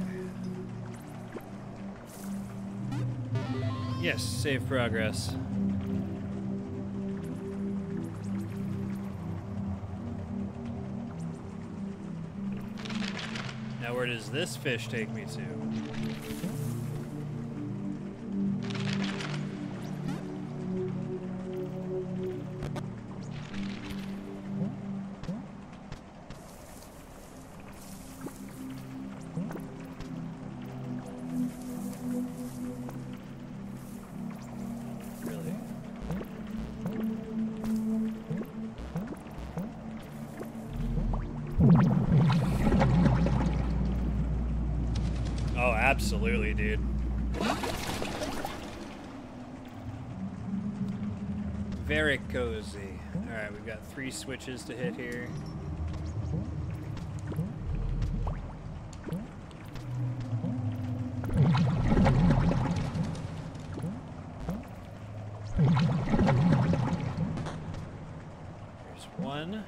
Yes, save progress. Now where does this fish take me to? Really? Oh, absolutely, dude. Very cozy. Alright, we've got 3 switches to hit here. There's 1.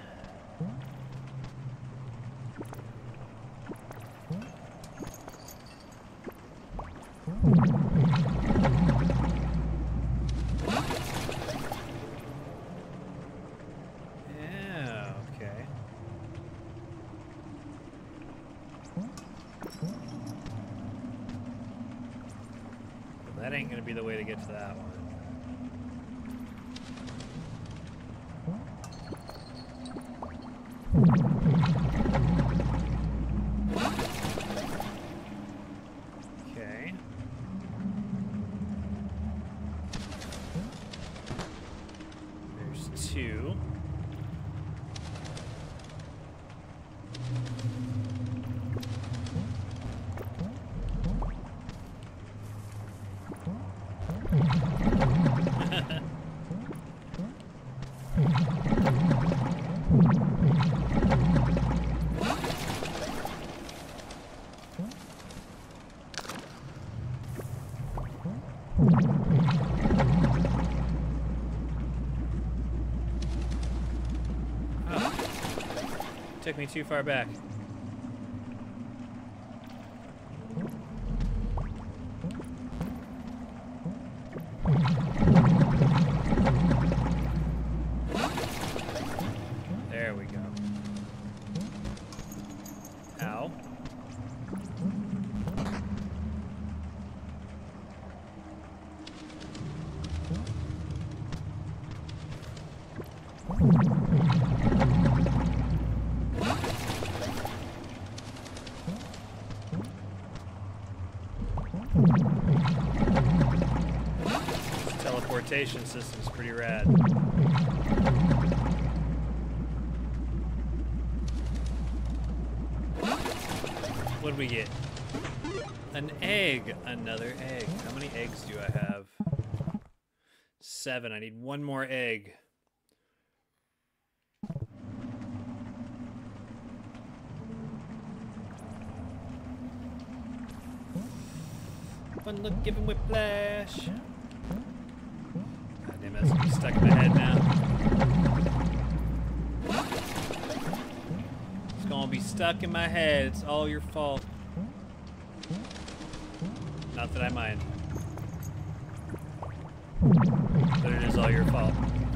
Yeah, okay. Well, that ain't gonna be the way to get to that one. Okay. There's 2. Took me too far back. There we go. Ow. This teleportation system's pretty rad. What did we get? An egg. Another egg. How many eggs do I have? 7. I need 1 more egg. Fun look giving whiplash. God damn, that's gonna be stuck in my head now. It's gonna be stuck in my head. It's all your fault. Not that I mind. But it is all your fault.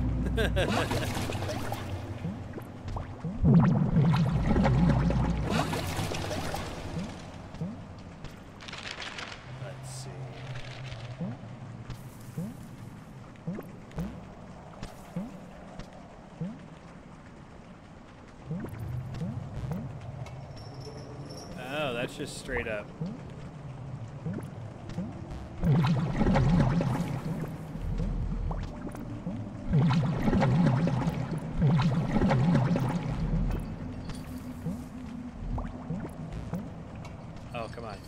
Let's see. Oh, that's just straight up. Oh, come on.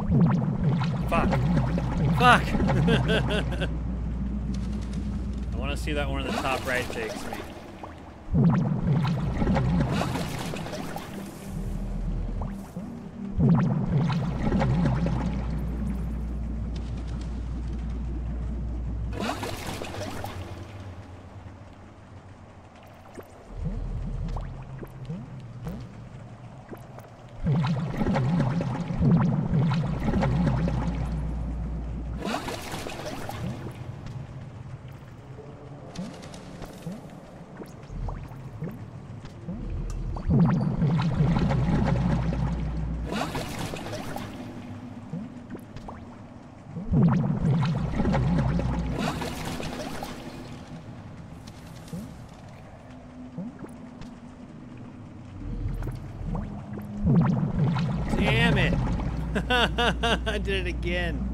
Fuck. Fuck! I want want to see that one in the top right takes me. Damn it! I did it again.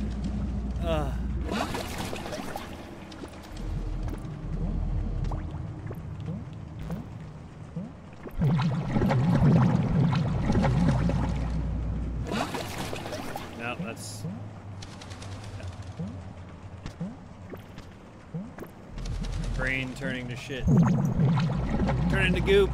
No, that's... Brain turning to shit. Turning to goop.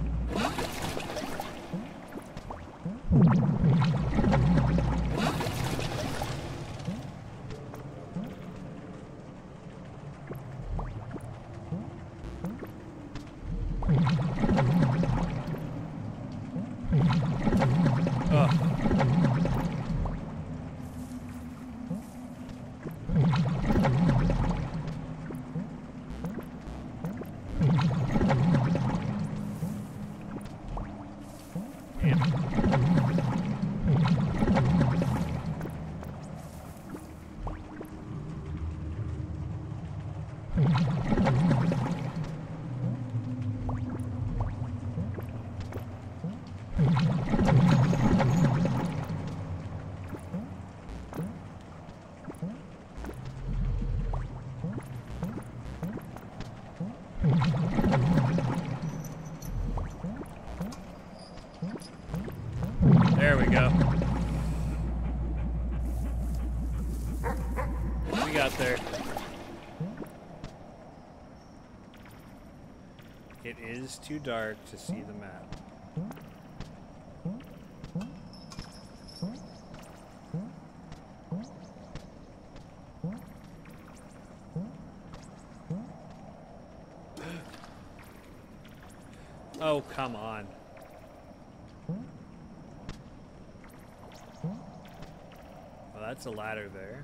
There we go. We got there. It is too dark to see the map. Oh, come on. Well, that's a ladder there.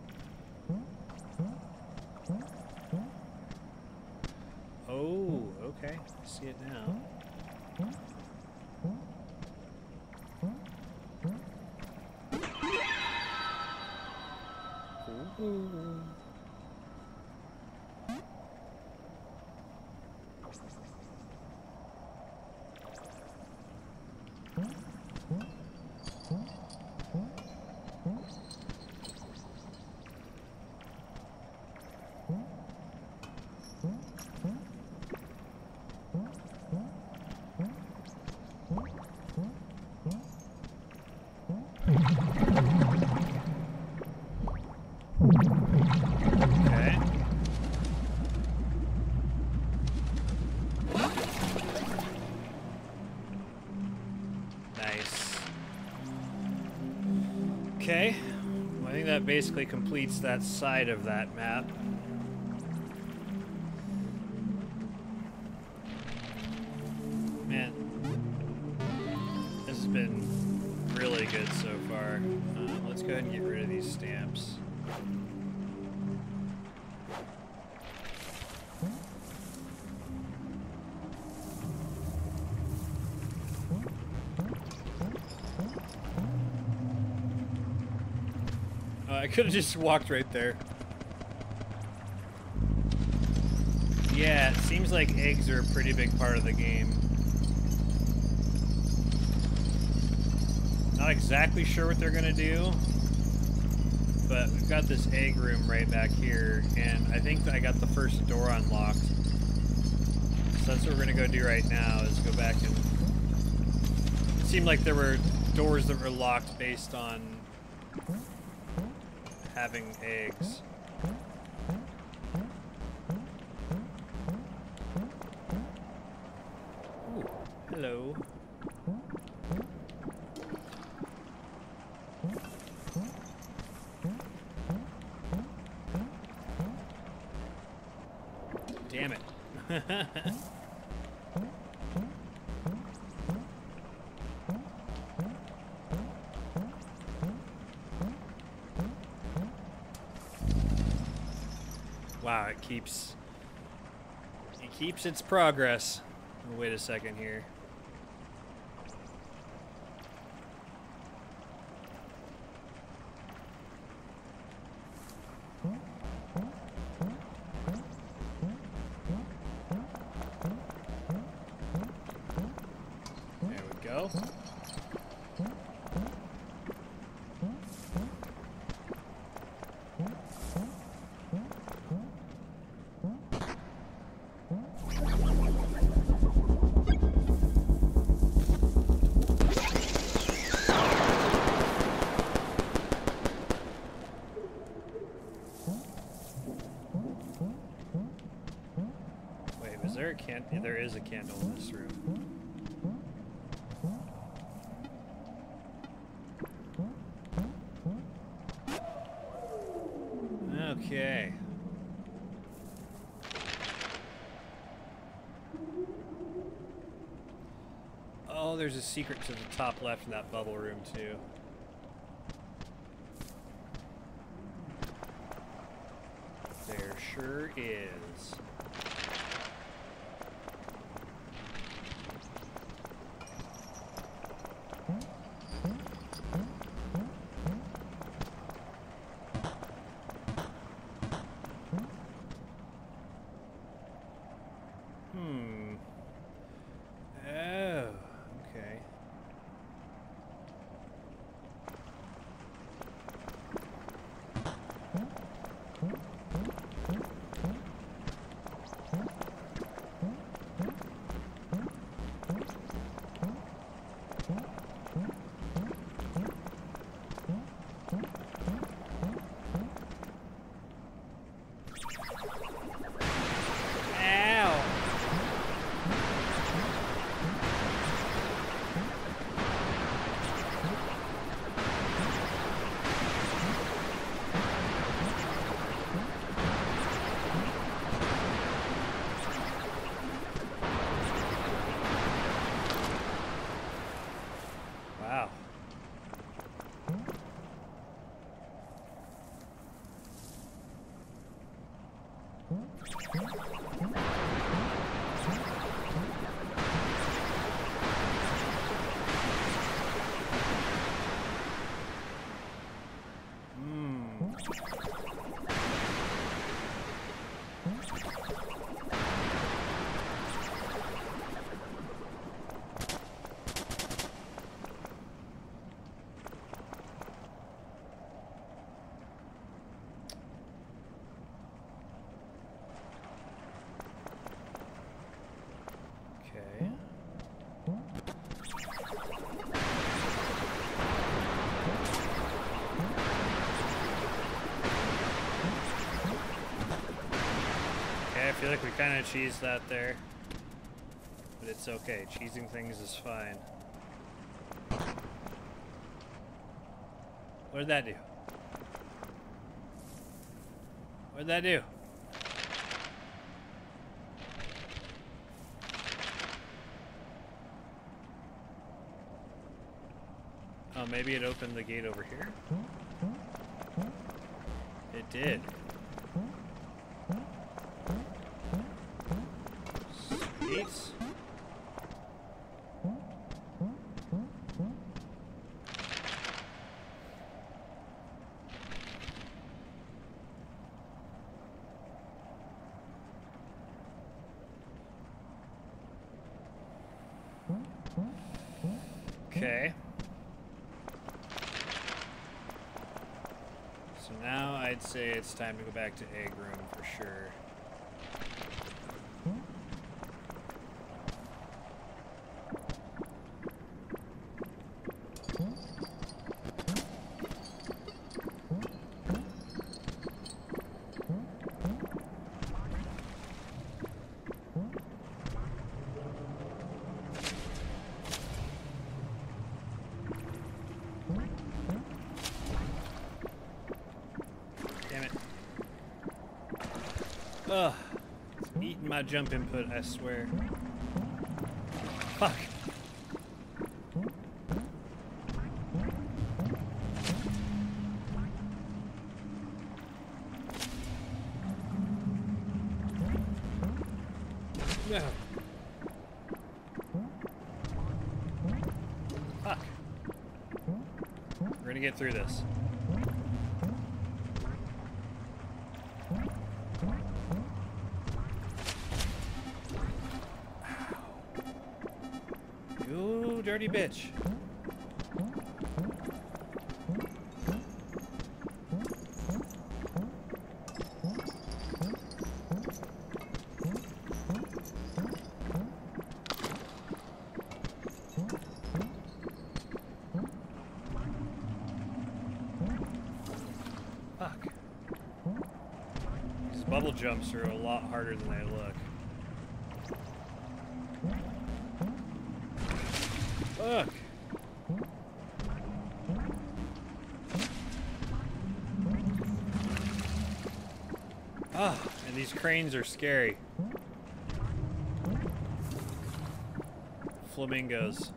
Oh, okay. I see it now. Ooh. Okay. Nice. Okay. Well, I think that basically completes that side of that map. Man, this has been really good so far. Let's go ahead and get rid of these stamps. I could have just walked right there. Yeah, it seems like eggs are a pretty big part of the game. Not exactly sure what they're gonna do, but we've got this egg room right back here, and I think I got the first door unlocked. So that's what we're gonna go do right now, is go back and... It seemed like there were doors that were locked based on having eggs. Hello. Damn it. Wow, it keeps its progress. Wait a second here. There we go. There is a candle in this room. Okay. Oh, there's a secret to the top left in that bubble room too. There sure is. I feel like we kind of cheesed that there, but it's okay. Cheesing things is fine. What did that do? What did that do? Oh, maybe it opened the gate over here? It did. Sweet. Okay. So now I'd say it's time to go back to egg room for sure. Ugh. It's eating my jump input, I swear. Fuck. No. Fuck. We're gonna get through this. You dirty bitch. Fuck. These bubble jumps are a lot harder than they look. Fuck. Ah, and these cranes are scary. Flamingos.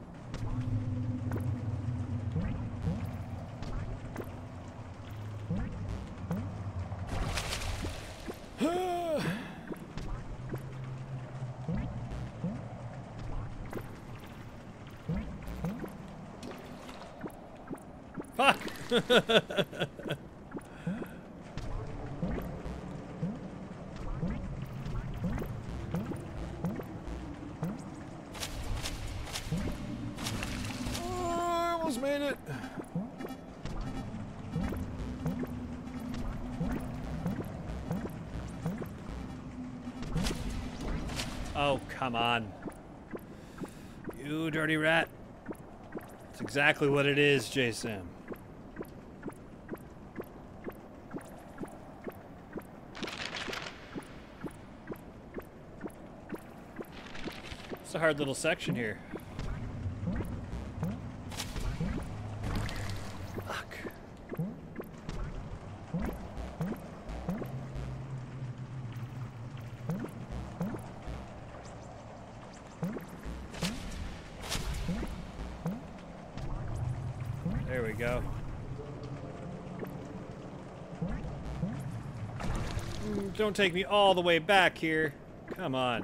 Fuck! Oh, I almost made it. Oh, come on. You dirty rat. That's exactly what it is, J-Sam. It's a hard little section here. Fuck. There we go. Don't take me all the way back here. Come on.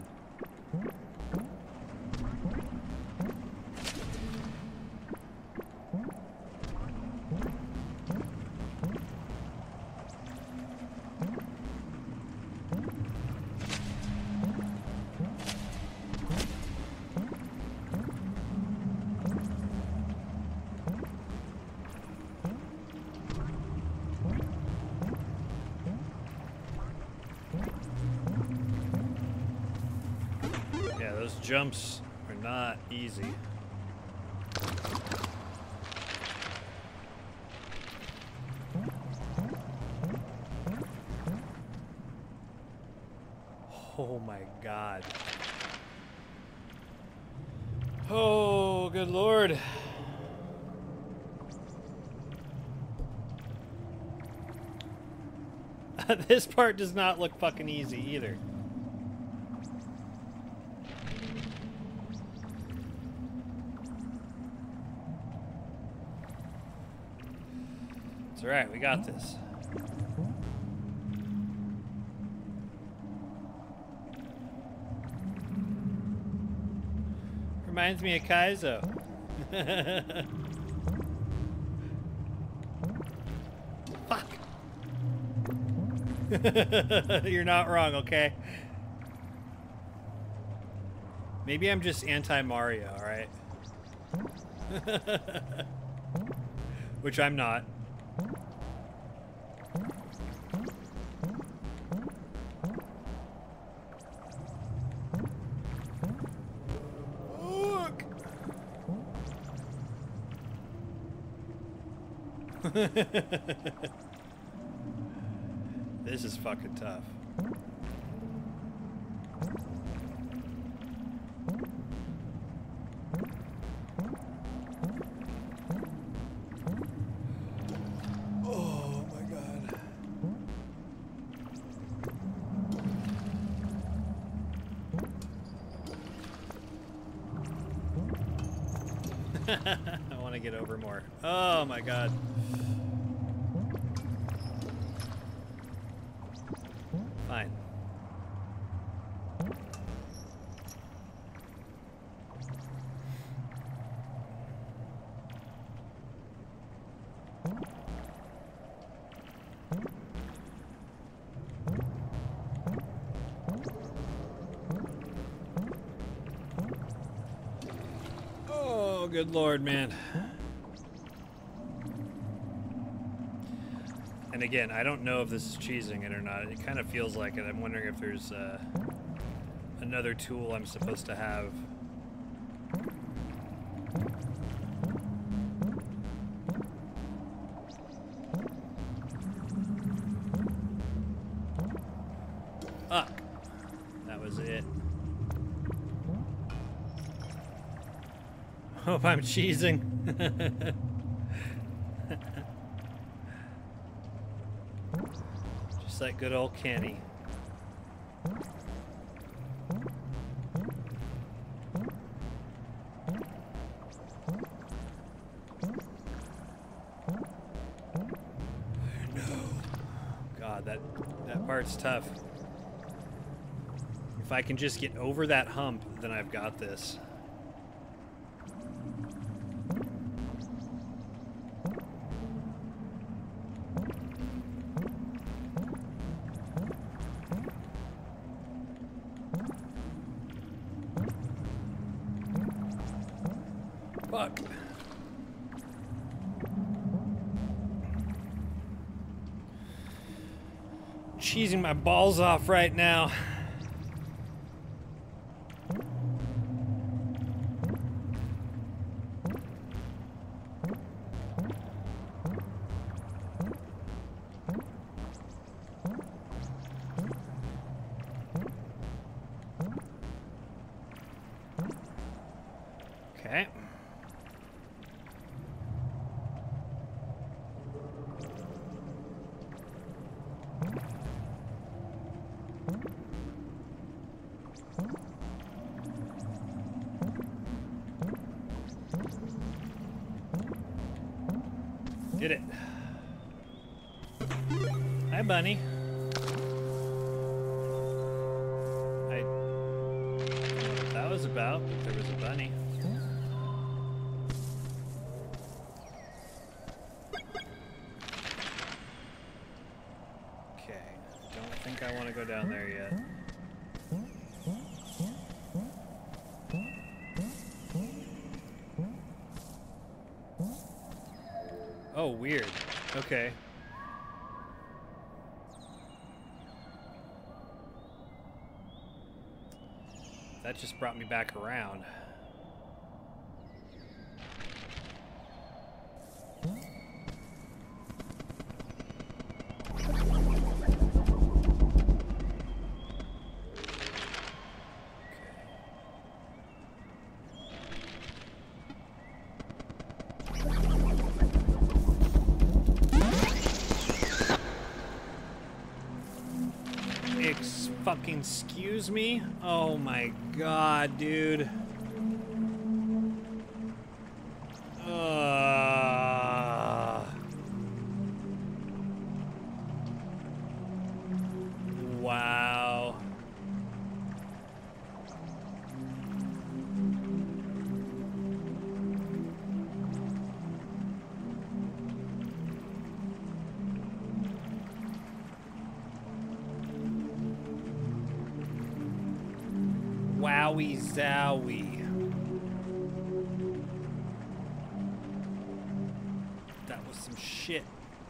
Yeah, those jumps are not easy. Oh my God. Oh, good Lord. This part does not look fucking easy either. It's alright, we got this. Reminds me of Kaizo. Fuck. You're not wrong, okay? Maybe I'm just anti-Mario, alright? Which I'm not. Look. This is fucking tough. Oh my God. I want to get over more. Oh my god. Fine. Oh, good lord, man. And again, I don't know if this is cheesing it or not. It kind of feels like it. I'm wondering if there's another tool I'm supposed to have. Fuck. That was it. Hope I'm cheesing. Just like good old Kenny. God, that part's tough. If I can just get over that hump, then I've got this. Fuck. Cheesing my balls off right now. Okay. Did it. Hi, bunny. I don't know what that was about, but there was a bunny. Okay, don't think I want to go down there yet. Oh, weird. Okay. That just brought me back around. Fucking excuse me? Oh my god, dude. Wow. Wowie zowie. That was some shit.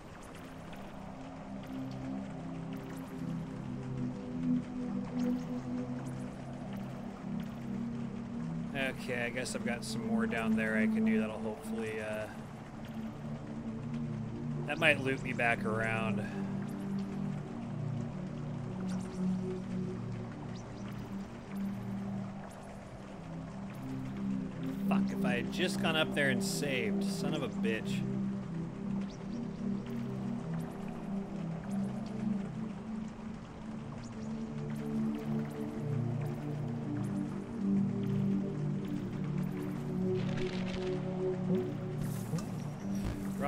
Okay, I guess I've got some more down there I can do that'll hopefully, that might loop me back around. Fuck, if I had just gone up there and saved, son of a bitch.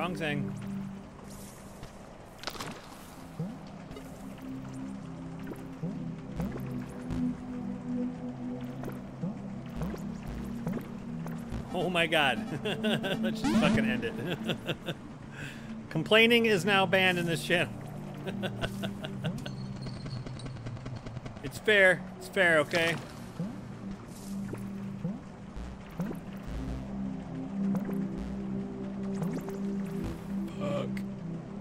wrong thing. Oh my god. Let's just fucking end it. Complaining is now banned in this channel. It's fair. It's fair, okay? Fuck.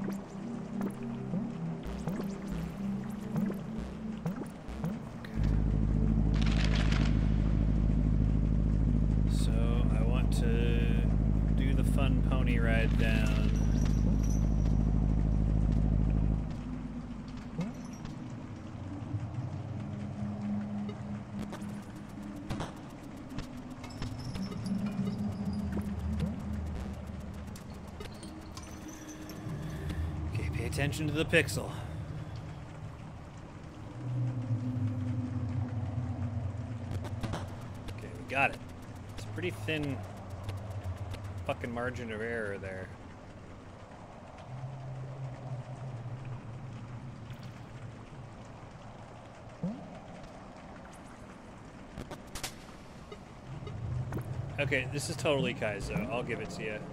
So, I want to do the fun pony ride down. Attention to the pixel. Okay, we got it. It's a pretty thin fucking margin of error there. Okay, this is totally Kaizo. I'll give it to you.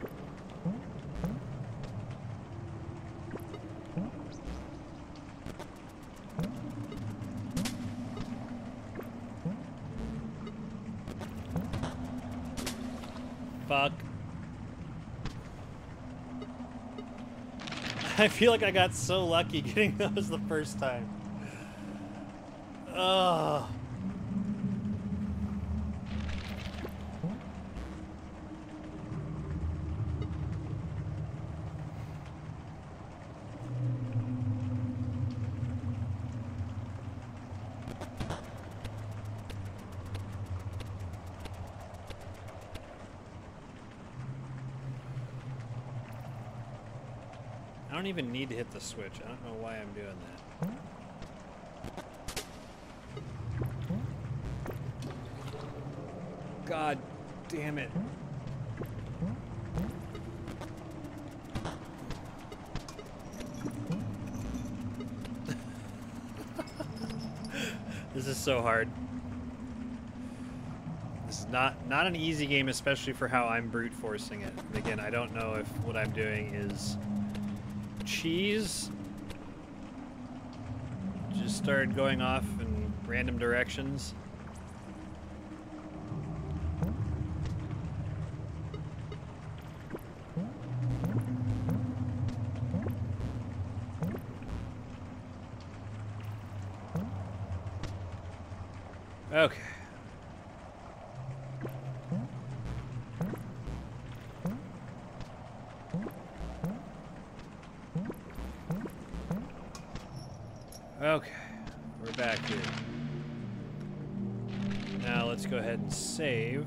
Fuck. I feel like I got so lucky getting those the first time. Ugh. I don't even need to hit the switch. I don't know why I'm doing that. God damn it. This is so hard. This is not an easy game, especially for how I'm brute forcing it. And again, I don't know if what I'm doing is cheese. Just started going off in random directions. Okay. Okay, we're back here. Now let's go ahead and save.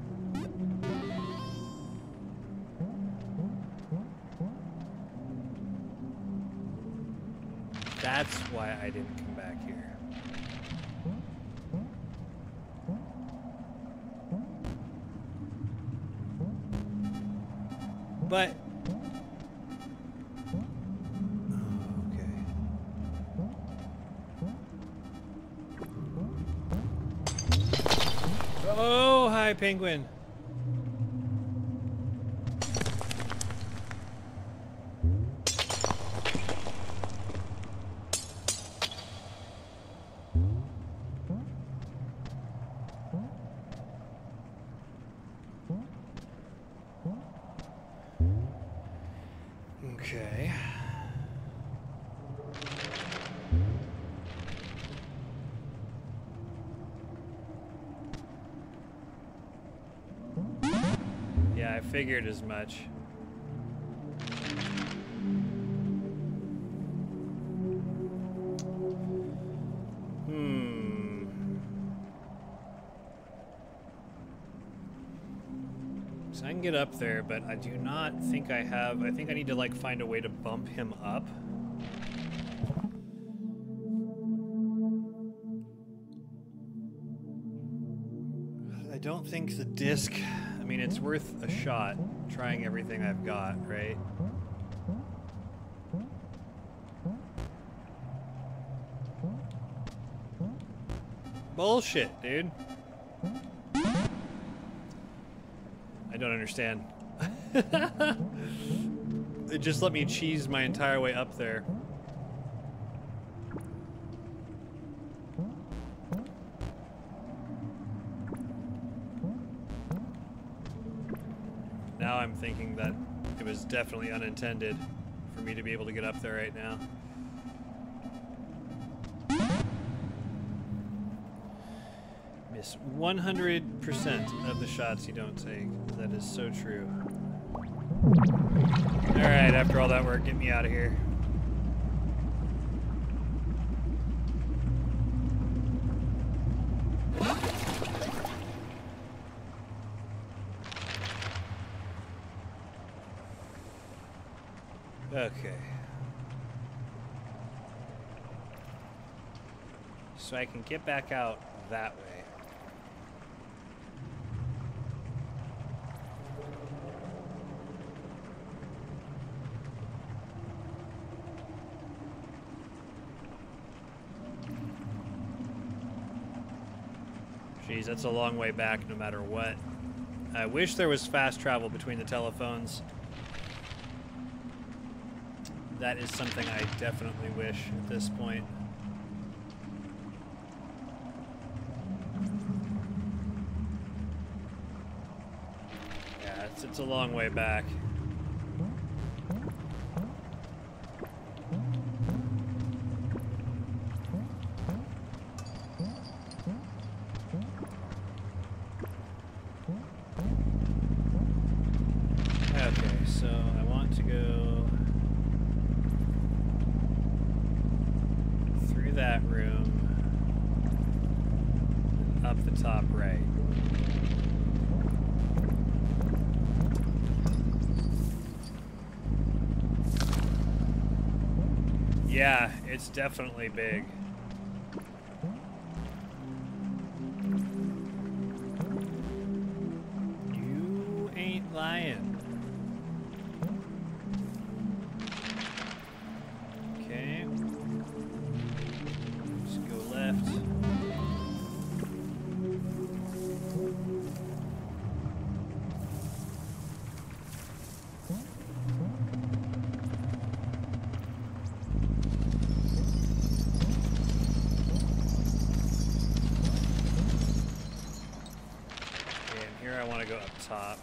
That's why I didn't come back here. But oh, hi, penguin. Okay. Yeah, I figured as much. So I can get up there, but I do not think I have. I think I need to like find a way to bump him up. I don't think the disc mean, it's worth a shot trying everything I've got, right? Bullshit, dude. I don't understand. It just let me cheese my entire way up there. Now I'm thinking that it was definitely unintended for me to be able to get up there right now. Miss 100% of the shots you don't take. That is so true. Alright, after all that work, get me out of here. Okay. So I can get back out that way. Jeez, that's a long way back no matter what. I wish there was fast travel between the telephones. That is something I definitely wish at this point. Yeah, it's a long way back. Okay, so I want to go through that room, up the top right. Yeah, it's definitely big. You ain't lying. Okay. Just go left. Okay, and here I want to go up top.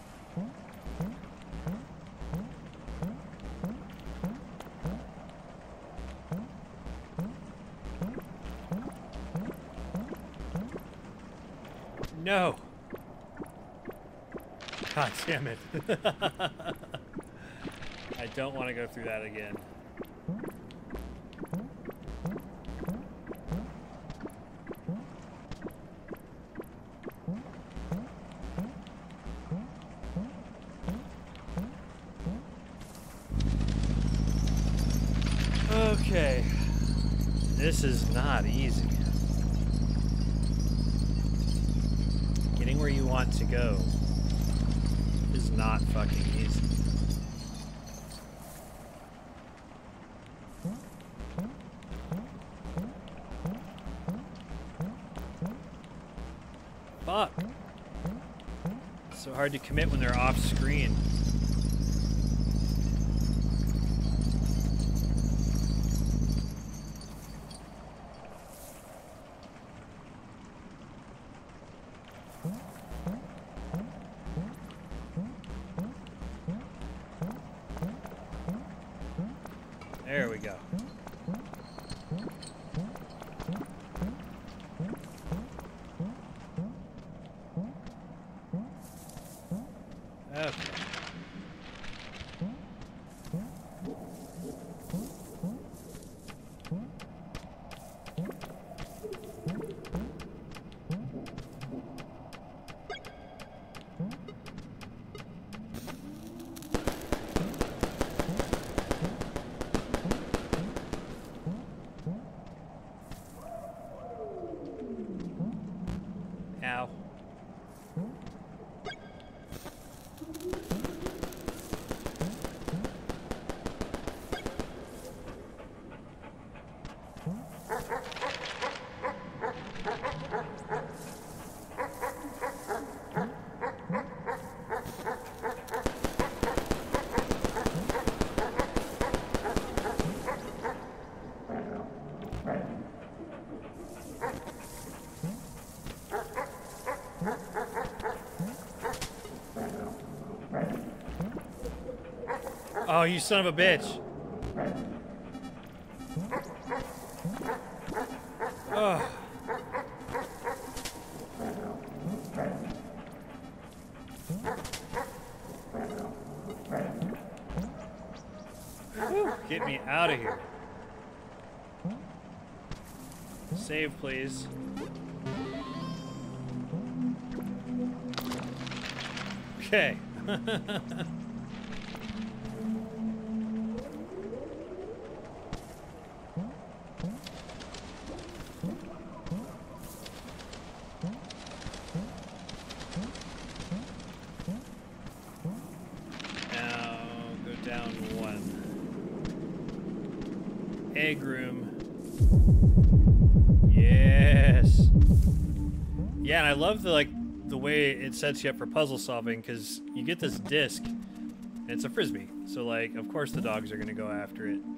No! God damn it. I don't want to go through that again. Okay. This is not easy. Getting where you want to go is not fucking easy. Fuck. It's so hard to commit when they're off screen. There we go. Okay. you son of a bitch. Oh. Get me out of here. Save, please. Okay. Now go down one. Egg room. Yes. Yeah, and I love the way it sets you up for puzzle solving, because you get this disc and it's a frisbee, so like of course the dogs are gonna go after it.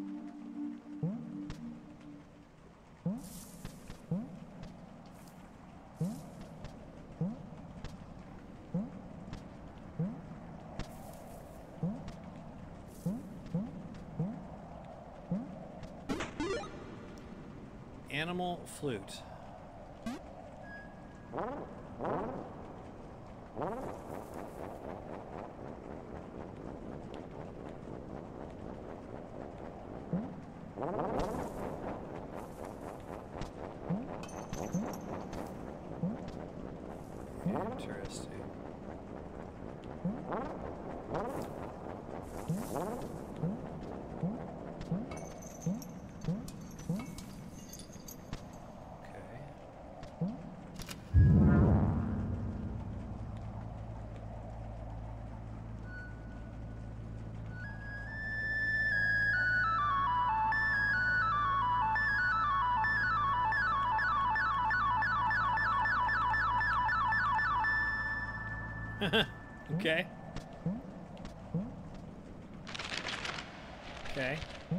Animal flute. Interesting. Okay. Okay.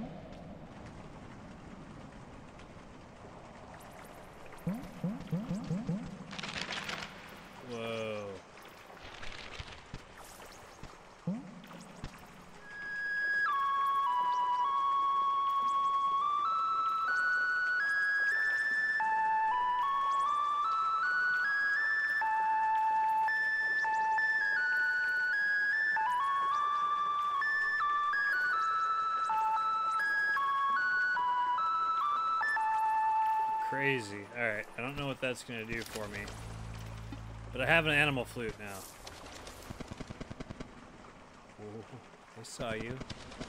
Whoa. Crazy. Alright, I don't know what that's going to do for me. But I have an animal flute now. Whoa, I saw you.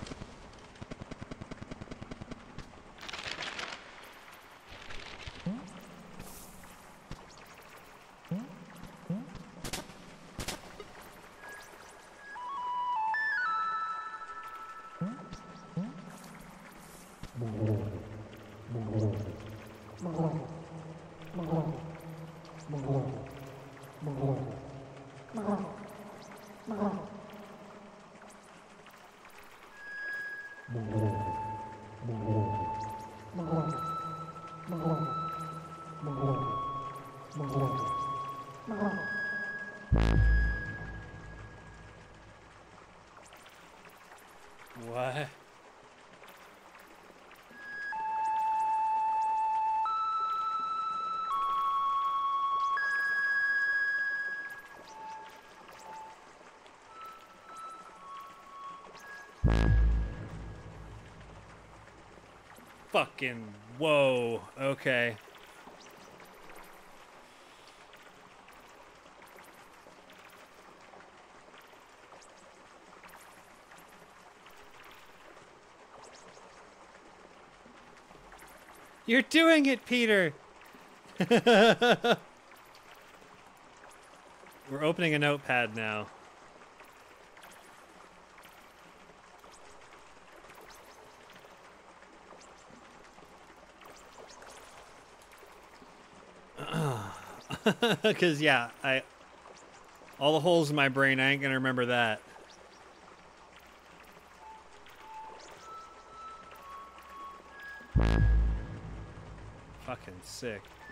What? Fucking whoa. Okay. You're doing it, Peter. We're opening a notepad now. Because yeah, all the holes in my brain, I ain't gonna remember that. Fucking sick.